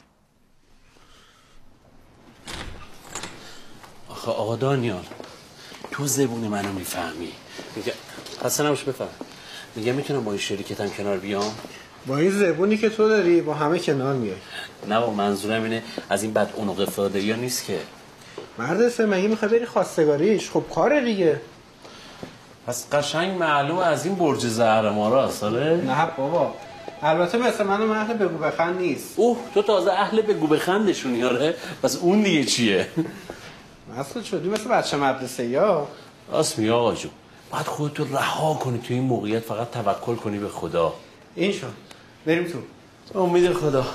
آخه آقا دانیال تو زبون منو میفهمی. میگه اصلا نمیشه بفهم. میگه میتونم با این شریکتم کنار بیام؟ با این زبونی که تو داری با همه کنار میای. نه با منظورم اینه از این بد عنق افتادگی ها نیست که. مرد سه مگه میخوای بری خواستگاریش؟ خب کاره دیگه. پس قشنگ معلوم از این برج زهرمارا ساله؟ نه بابا البته مثل منو اهل بگو بخند نیست. اوه تو تازه اهل بگو بخندشون یاره. پس اون دیگه چیه؟ مسعود شدی مثل بچه مدرسه یا؟ راست میگه آقا جون، باید خودتو رها کنی تو این موقعیت، فقط توکل کنی به خدا. این شد بریم تو. امید خدا.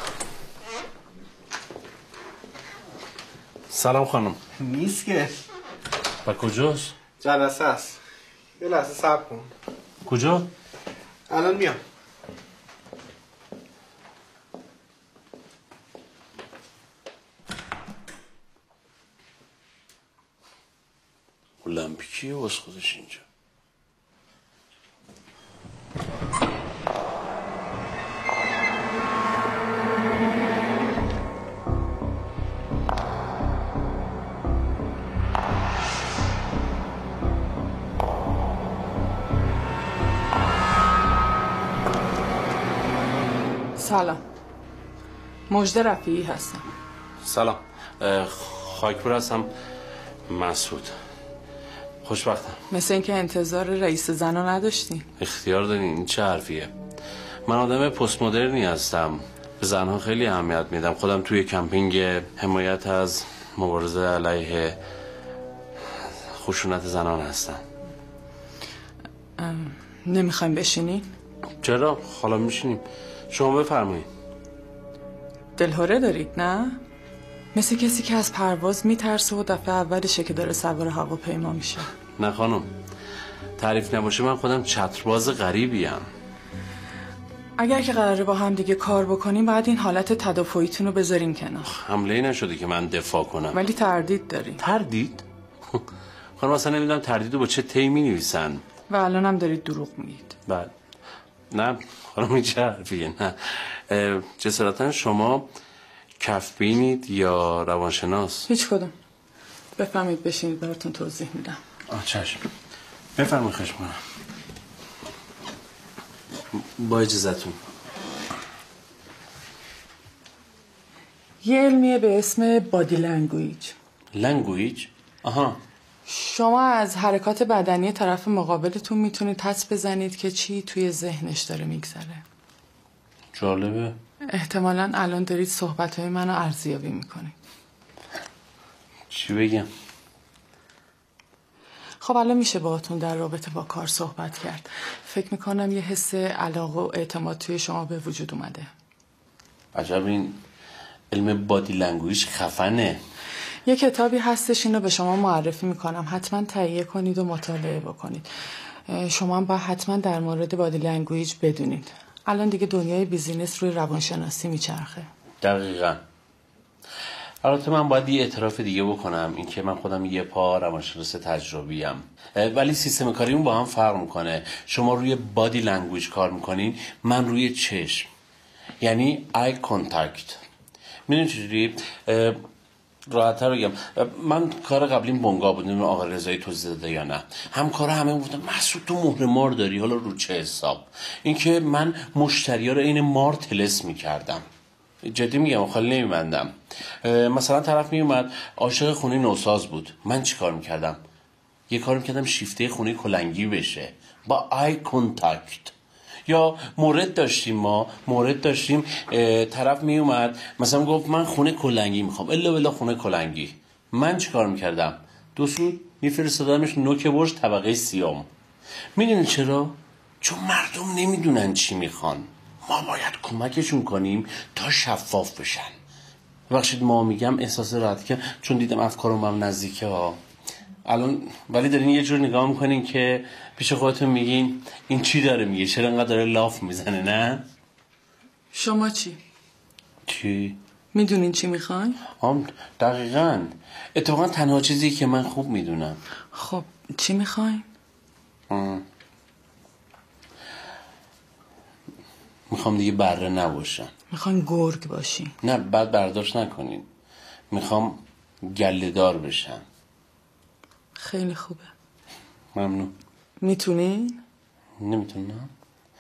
سلام خانم. نیست که. و کجاست؟ جلسه است. یه لحظه صبر کن. کجا؟ الان میام. المپیکیه واسه خودش اینجا. سلام، مژده رفیعی هستم. سلام، خاکپور هستم. مسعود، خوشبختم. مثل اینکه انتظار رئیس زنا نداشتین. اختیار دارین، این چه حرفیه؟ من آدم پست مدرنی هستم، به زنها خیلی اهمیت میدم. خودم توی کمپینگ حمایت از مبارزه علیه خشونت زنان هستم. نمیخوایم بشینین؟ چرا؟ حالا میشینیم. شما بفرمایید. دلهوره دارید نه؟ مثل کسی که از پرواز میترسه و دفعه اولشه که داره سوار هواپیما میشه. نه خانم، تعریف نباشه من خودم چترباز غریبیم. اگر که قراره با هم دیگه کار بکنیم باید این حالت تدافعیتون رو بذارین کنار. حمله نشده که من دفاع کنم. ولی تردید دارین. تردید؟ خانم اصلا نمیدونم تردید رو با چه تی می نویسن. و الان هم دارید دروغ میگید. بعد نه خانم این چه حرفیه؟ نه جسارتا شما کفبینید یا روانشناس؟ هیچ کدوم. بفهمید بشینید براتون توضیح میدم. آه چشم. بفرمایید خواهش می‌کنم. با اجازهتون. یه علمیه به اسم بادی لنگویج. لنگویج؟ آها. شما از حرکات بدنی طرف مقابلتون میتونید حدس بزنید که چی توی ذهنش داره میگذره. جالبه. احتمالاً الان دارید صحبتهای منو ارزیابی میکنید. چی بگم؟ خب الان میشه باهاتون در رابطه با کار صحبت کرد. فکر میکنم یه حس علاقه و اعتماد توی شما به وجود اومده. عجب این علم بادی لنگویج خفنه. یه کتابی هستش اینو به شما معرفی میکنم، حتما تهیه کنید و مطالعه بکنید. شما هم باید حتما در مورد بادی لنگویج بدونید. الان دیگه دنیای بیزینس روی روانشناسی میچرخه. دقیقاً. البته من باید یه اعتراف دیگه بکنم، این که من خودم یه پا روانشناس تجربیم، ولی سیستم کاریمون با هم فرق میکنه. شما روی بادی لنگویج کار میکنین، من روی چشم، یعنی آی کانتاکت. میدونی چجوری؟ راحت‌تر بگم، من کار قبلیم بنگاه بود، نمیدونم آقا رضایی توضیح داده یا نه. همکارا همه گفتن مسعود تو مهر مار داری، حالا رو چه حساب؟ اینکه من مشتری‌ها رو عین مار طلسم می‌کردم. جدی میگم، خالی نمی‌بندم. مثلا طرف میومد عاشق خونه نوساز بود، من چیکار می‌کردم؟ یه کار می‌کردم شیفته خونه کلنگی بشه با آی کانتاکت. یا مورد داشتیم ما مورد داشتیم طرف می اومد مثلا گفت من خونه کلنگی میخوام، الا بلا خونه کلنگی. من چیکار میکردم؟ دو سود میفرستادمش نوک برج طبقه سیام. میدونی چرا؟ چون مردم نمیدونن چی میخوان، ما باید کمکشون کنیم تا شفاف بشن. ببخشید ما میگم احساس راحت که چون دیدم افکارم هم نزدیکه ها الان، ولی دارین یه جور نگاه میکنین که پیش خودتون میگین این چی داره میگه، چرا انقدر داره لاف میزنه؟ نه شما چی؟ چی؟ میدونین چی میخواین؟ آم دقیقاً، اتفاقا تنها چیزی که من خوب میدونم. خب چی میخواین؟ میخوام دیگه بره نباشم. میخواین گرگ باشین؟ نه بعد برداشت نکنین، میخوام گله دار بشم. خیلی خوبه. ممنون. میتونین؟ نمیتونم.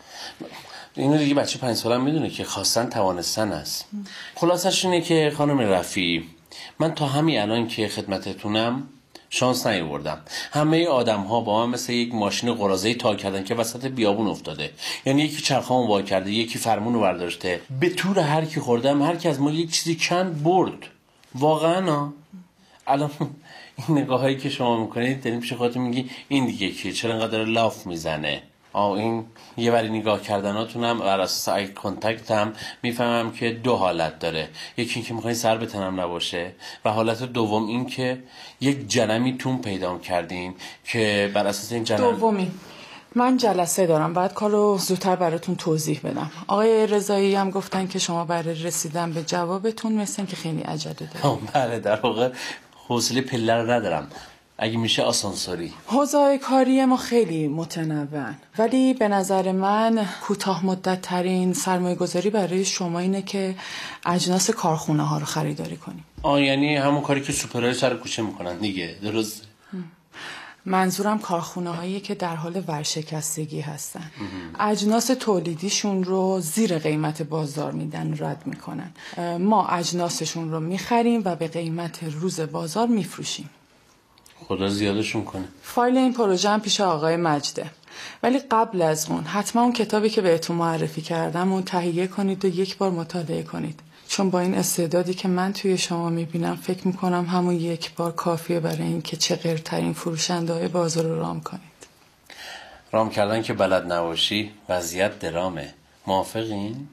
اینو دیگه بچه پنج سالم میدونه که خواستن توانستن است. خلاصش اینه که خانم رفیعی، من تا همین الان که خدمتتونم شانس نیاوردم. همه آدم ها با من مثل یک ماشین قراضه‌ای تا کردن که وسط بیابون افتاده. یعنی یکی چرخامو وا کرده، یکی فرمونو برداشته. به طور هر کی خوردم، هر کی از ما یک چیزی کند برد. واقعا الان این نگاهایی که شما میکنید دارین پیش خودتون میگی این دیگه کیه، چرا انقدر لاف میزنه؟ آه این یه بری نگاه کردناتونم بر اساس آی کانتاکت هم میفهمم که دو حالت داره. یکی این که میخواین سر به تنم نباشه و حالت دوم این که یک جنمی تون پیدا کردین که بر اساس این جنم. دومی من جلسه دارم، بعد کارو زودتر براتون توضیح بدم. آقای رضایی هم گفتن که شما برای رسیدن به جوابتون مثل که خیلی عجله دارید. بله در واقع حوصله پله رو ندارم، اگه میشه آسانسوری. حوزه کاری ما خیلی متنوع، ولی به نظر من کوتاه مدت ترین سرمایه گذاری برای شما اینه که اجناس کارخونه ها رو خریداری کنیم. آه یعنی همون کاری که سوپرهای سر کوچه میکنن دیگه، درست؟ منظورم کارخونه هایی که در حال ورشکستگی هستن. اجناس تولیدیشون رو زیر قیمت بازار میدن، رد میکنن. ما اجناسشون رو میخریم و به قیمت روز بازار میفروشیم. خدا زیادشون کنه. فایل این پروژه هم پیش آقای مجده، ولی قبل از اون حتما اون کتابی که بهتون معرفی کردم اون تهیه کنید و یک بار مطالعه کنید، چون با این استعدادی که من توی شما میبینم فکر میکنم همون یک بار کافیه برای این که چغرترین فروشنده های بازار رو رام کنید. رام کردن که بلد نباشی وضعیت درامه. موافقین؟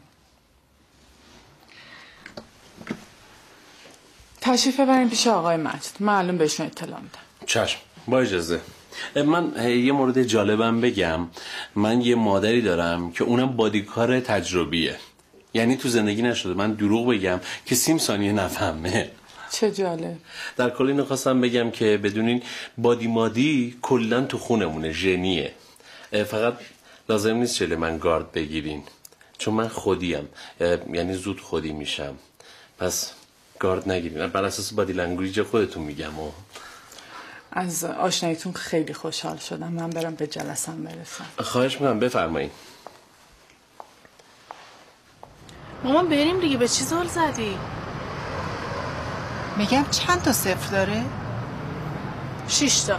تشریف ببرین پیش آقای مجد، معلوم بهشون اطلاع میدم. چشم، با اجازه. من یه مورد جالبم بگم. من یه مادری دارم که اونم بادیکار تجربیه، یعنی تو زندگی نشده من دروغ بگم که سیم ثانیه نفهمه. چه جالب. در کل اینو خواستم بگم که بدونین بادی مادی کلن تو خونمونه، ژنیه. فقط لازم نیست جلوی من گارد بگیرین، چون من خودیم، یعنی زود خودی میشم، پس گارد نگیرین. بر اساس بادی لنگویج خودتون میگم. و از آشناییتون خیلی خوشحال شدم. من برم به جلسم برسم. خواهش میکنم، بفرمایید. مامان بریم دیگه، به چی زل زدی؟ میگم چند تا صفر داره؟ شش تا.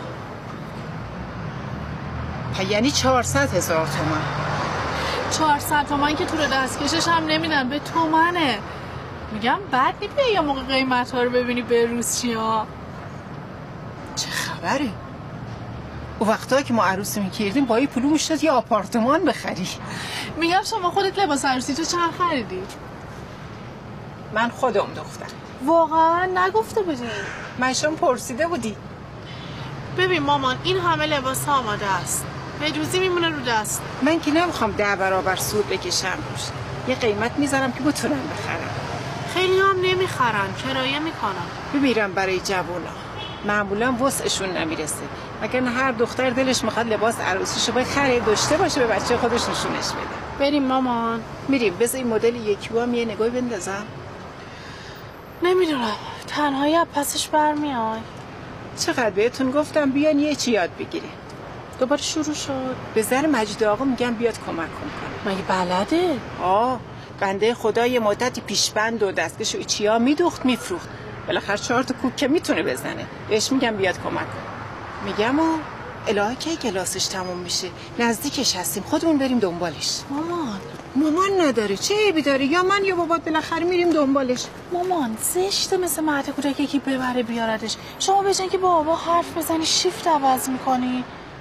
پا یعنی چهارصد هزار تومن. چهارصد تومن که تو رو دستکشش هم نمیدن، به تومنه. میگم بعد نیپه یا موقع قیمت ها رو ببینی به روز چی ها. چه خبره؟ او وقتا که ما عروسی میکردیم با این پولو میشتد یه آپارتمان بخری. میگم شما خودت لباس عروسی تو چند خریدی؟ من خودم دختر. واقعا نگفته بودی؟ من شما پرسیده بودی. ببین مامان این همه لباس ها آماده است، به روزی میمونه رو دست. من که نمیخوام ده برابر سود بکشم روش، یه قیمت میذارم که بتونم بخرم. خیلی هم نمیخرن، کرایه میکنن. بمیرم برای جوونا، معمولا وسعشون نمیرسه، مگر هر دختر دلش میخواد لباس عروسیشو بخره داشته باشه به بچه خودش نشونش بده. بریم مامان. میریم. بذار این مدل یکی هم یه نگاهی بندازم. نمیدونم تنهایی از پسش برمیای. چقدر بهتون گفتم بیان یه چی یاد بگیری. دوباره شروع شد. به زن مجید آقا میگم بیاد کمک کنه. مگه بلده؟ آه بنده خدا یه مدتی پیشبند و دستکش و چیا میدوخت میفروخت. بالاخره چهار تا کوک که میتونه بزنه. بهش میگم بیاد کمک کنه. میگم و الهی کی کلاسش تموم میشه. نزدیکش هستیم. خودمون بریم دنبالش. مامان مامان نداره. چه عیبی داره؟ یا من یا بابات بالاخره میریم دنبالش. مامان زشته مثل مرد کودک یکی ببره بیاردش. شما بجن که با بابا حرف بزنی شیفت عوض میکنی.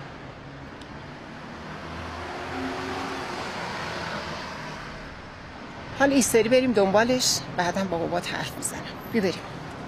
حالا این سری بریم دنبالش، بعدم با بابات حرف میزنم. بی بریم.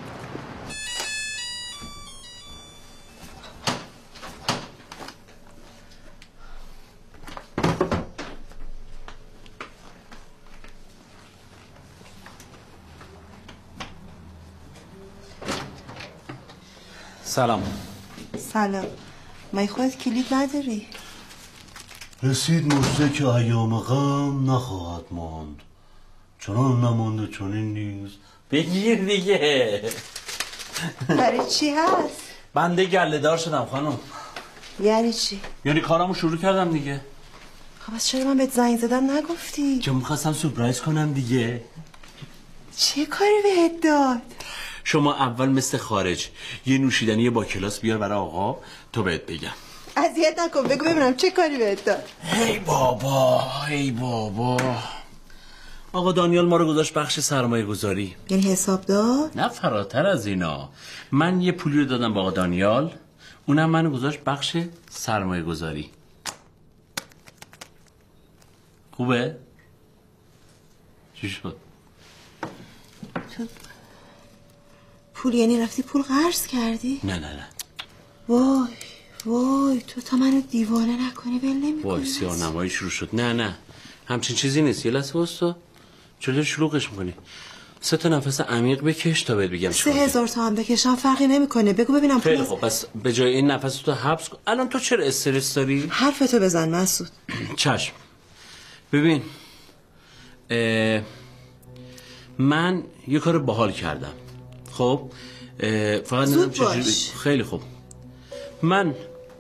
سلام. سلام. مگه خودت کلید نداری؟ رسید مجده که ایام غم نخواهد ماند، چنان نمانده چنین نیست. بگیر دیگه. برای چی هست؟ بنده گله دار شدم خانم. یعنی چی؟ یعنی کارامو شروع کردم دیگه. خب از چرا من بهت زنگ زدم نگفتی؟ چون میخواستم سورپرایز کنم دیگه. چه کاری بهت داد؟ شما اول مثل خارج یه نوشیدنی با کلاس بیار برای آقا تو بهت بگم. اذیت نکن، بگو ببینم چه کاری بهت داد. هی بابا هی بابا آقا دانیال ما رو گذاشت بخش سرمایه گذاری. یعنی حساب داد؟ نه فراتر از اینا. من یه پولی رو دادم با آقا دانیال، اونم منو گذاشت بخش سرمایه گذاری. خوبه؟ چی شد؟ تو پول یعنی رفتی پول قرض کردی؟ نه نه نه. وای وای تو تا منو دیوانه نکنی ول نمی‌کنی. وای سیاه نمایی شروع شد. نه نه همچین چیزی نیست. یه لحظه واستا. چرا شلوغش میکنی؟ سه تا نفس عمیق بکش تا بهت بگم سه هزار تا هم بکشم فرقی نمیکنه. بگو ببینم خیلی خوب. پس به جای این نفس تو حبس کن. الان تو چرا استرس داری؟ حرفتو بزن مسعود. چشم. ببین من یه کار باحال کردم. خب فقط زود باش. خیلی خوب. من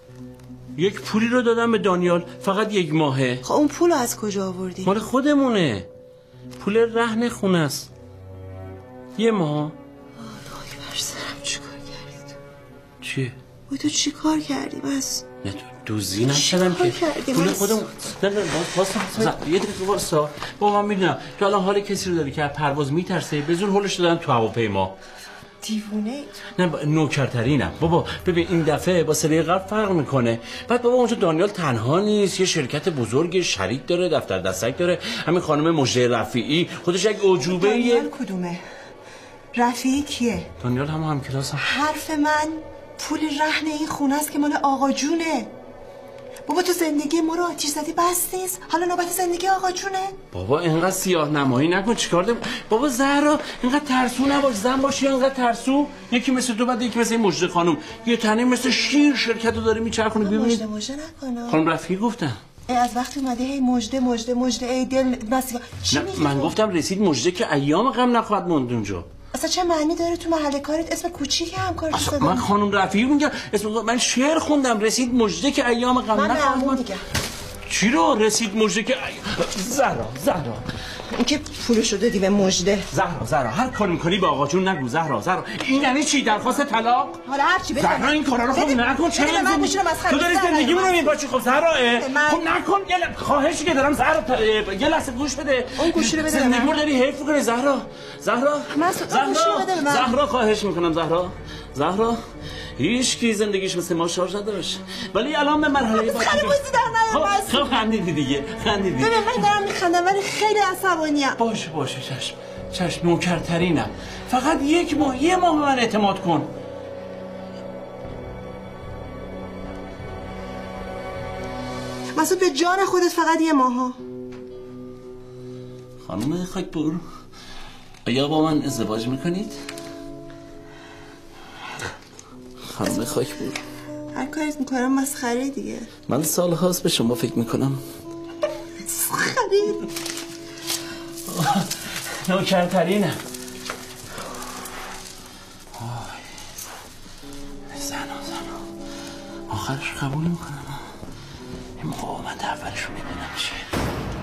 یک پولی رو دادم به دانیال، فقط یک ماهه. خب اون پول رو از کجا آوردی؟ مال خودمونه. پول رهن خونه است. یه ماه. آی بر سرم چی کار کردی تو؟ چیه؟ وای تو چی کار کردی بس؟ نه تو دوزی نکردم که پول خودم. نه نه واسه یه دقیقه واسه با من میدونم تو الان حال کسی رو داری که پرواز میترسه به زور هولش دادن تو هواپیما. دیوونه نه با... نوکرترینم بابا. ببین این دفعه با سری قبل فرق میکنه. بعد بابا اونجا دانیال تنها نیست، یه شرکت بزرگ شریک داره، دفتر دستک داره. همین خانم مجده رفیعی خودش یک عجوبه. دانیال کدومه؟ رفیعی کیه؟ دانیال هم هم کلاسم. حرف من پول رهن این خونه است که مال آقا جونه. بابا تو زندگی ما رو آتیش زدی بس نیست، حالا نوبت زندگی آقا جونه. بابا اینقدر سیاه نمایی نکن. چیکار داریم بابا؟ زهرا اینقدر ترسو نباش. زن باشی اینقدر ترسو. یکی مثل تو بعد یکی مثل این مجده خانم یه تنه مثل شیر شرکت رو داره میچرخونه. ببینید مجده مجده نکنه. خانم رفیعی گفتن از وقتی اومده هی مجده مجده مجده ای دل نصیحت. چی میگی؟ من گفتم رسید مجده که ایام غم نخواهد موند اونجا. اصلا چه معنی داره تو محل کارت اسم کوچیک همکارت اصلا من خانم رفیعی میگم اسم من شعر خوندم. رسید مجده که ایام غم نخواهد موند. چی رو رسید مجده که زهرا زهرا این که پولشو دادی به مجده. زهرا زهرا هر کاری میکنی به آقا جون نگو. زهرا زهرا این یعنی چی؟ درخواست طلاق؟ حالا هر چی بده. زهرا این کارا رو خب نکن. چرا تو داری زندگیمون رو میپاچی؟ خب زهرا خب نکن. یه خواهشی که دارم زهرا یه لحظه گوش بده. اون گوشی رو بده. زندگیمون داری حیف میکنی زهرا. زهرا زهرا زهرا خواهش میکنم زهرا زهرا هیچ کی زندگیش مثل ما شارژ نداشت ولی الان به مرحله بعد خیلی بازی در نیام. خب خندیدی دیگه خندیدی. ببین من دارم میخندم ولی خیلی عصبانیم. باشه باشه چشم چشم نوکرترینم. فقط یک ماه یه ماه به من اعتماد کن. مسعود به جان خودت فقط یه ماه ها. خانم خاکپور آیا با من ازدواج میکنید؟ خانم خاکپور هر کاریت میکنم مسخره دیگه. من سال هاست به شما فکر میکنم. مسخره نوکرترینم. نوکرترینم. آخرش قبول میکنم. این مقاومت اولش رو میبینم چیه.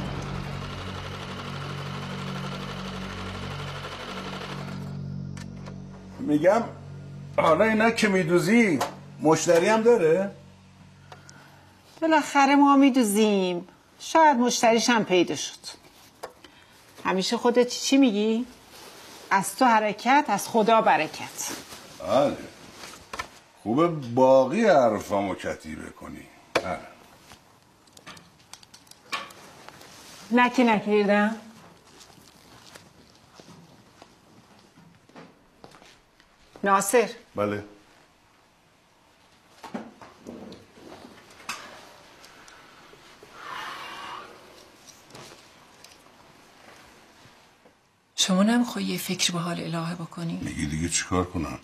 میگم حالا اینا که میدوزی مشتری هم داره؟ بالاخره ما میدوزیم، شاید مشتریش هم پیدا شد. همیشه خودت چی میگی؟ از تو حرکت، از خدا برکت. بله خوبه باقی حرفامو کتیبه کنی. بله. نکی نکردم. ناصر. بله. شما نمیخوای یه فکر به حال الهه بکنی؟ میگی دیگه چیکار کنم؟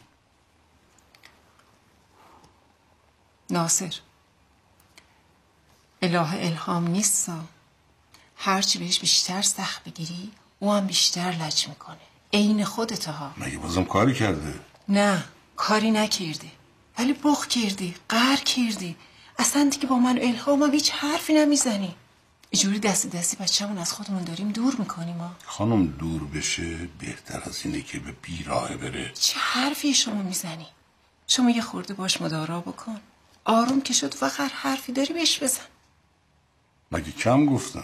ناصر، الهه الهام نیستا. هرچی بهش بیشتر سخت بگیری او هم بیشتر لج میکنه. عین خودته ها. مگه بازم کاری کرده؟ نه کاری نکردی، ولی بخ کردی، قهر کردی. اصلا دیگه با من الهام هم هیچ حرفی نمیزنی. اینجوری دست دستی بچه‌مون از خودمون داریم دور میکنیم ما. خانم دور بشه بهتر از اینه که به بیراهه بره. چه حرفی شما میزنی؟ شما یه خورده باش مدارا بکن. آروم که شد فقط حرفی داری بهش بزن. مگه کم گفتم؟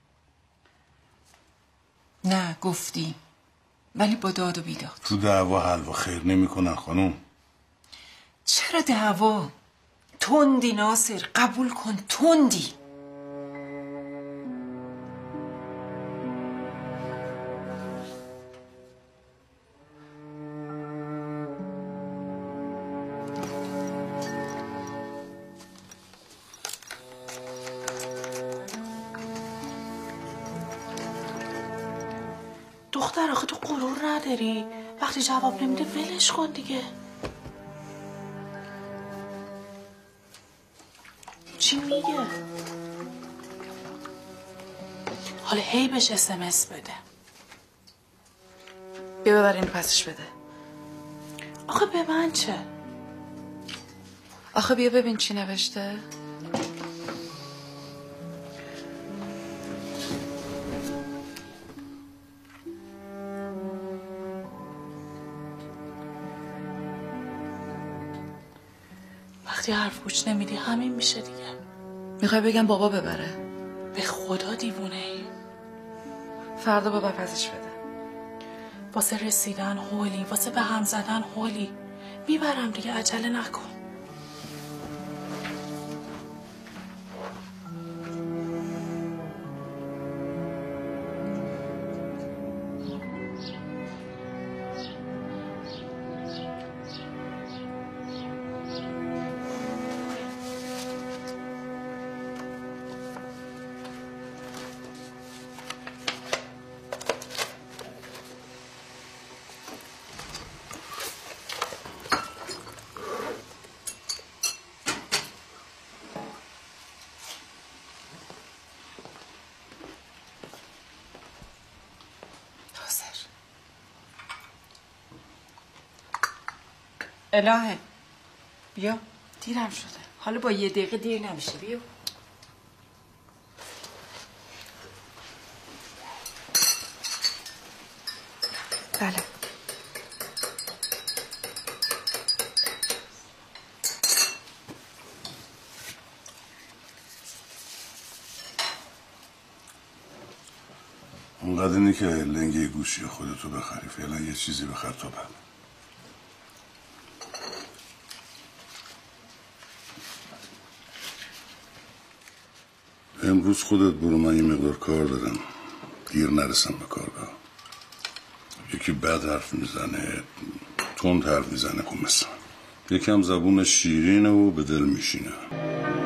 نه گفتی، ولی با داد و بیداد. تو دعوا حل و خیر نمیکنن خانم. چرا دعوا؟ تندی ناصر، قبول کن تندی. دختر آخه تو غرور نداری؟ وقتی جواب نمیده ولش کن دیگه. چی میگه؟ حالا هی بهش اس ام اس بده. بیا ببر اینو پسش بده. آخه به من چه؟ آخه بیا ببین چی نوشته. وقتی حرف گوش نمیدی همین میشه دیگه. میخوای بگم بابا ببره؟ به خدا دیوونه ای. فردا بابا پسش بده. واسه رسیدن هولی، واسه به هم زدن هولی. میبرم دیگه، عجله نکن. الهه بیا. دیرم شده، حالا با یه دقیقه دیر نمیشه. بیا. بله. اونقدر اینه که لنگه گوشی خودتو بخری. فعلا یه چیزی بخر تا بعد. امروز خودت برو، من یه مقدار کار دارم، دیر نرسم به کارگاه. یکی بد حرف میزنه، تند حرف میزنه، کمسا یکم زبون شیرینه و به دل میشینه.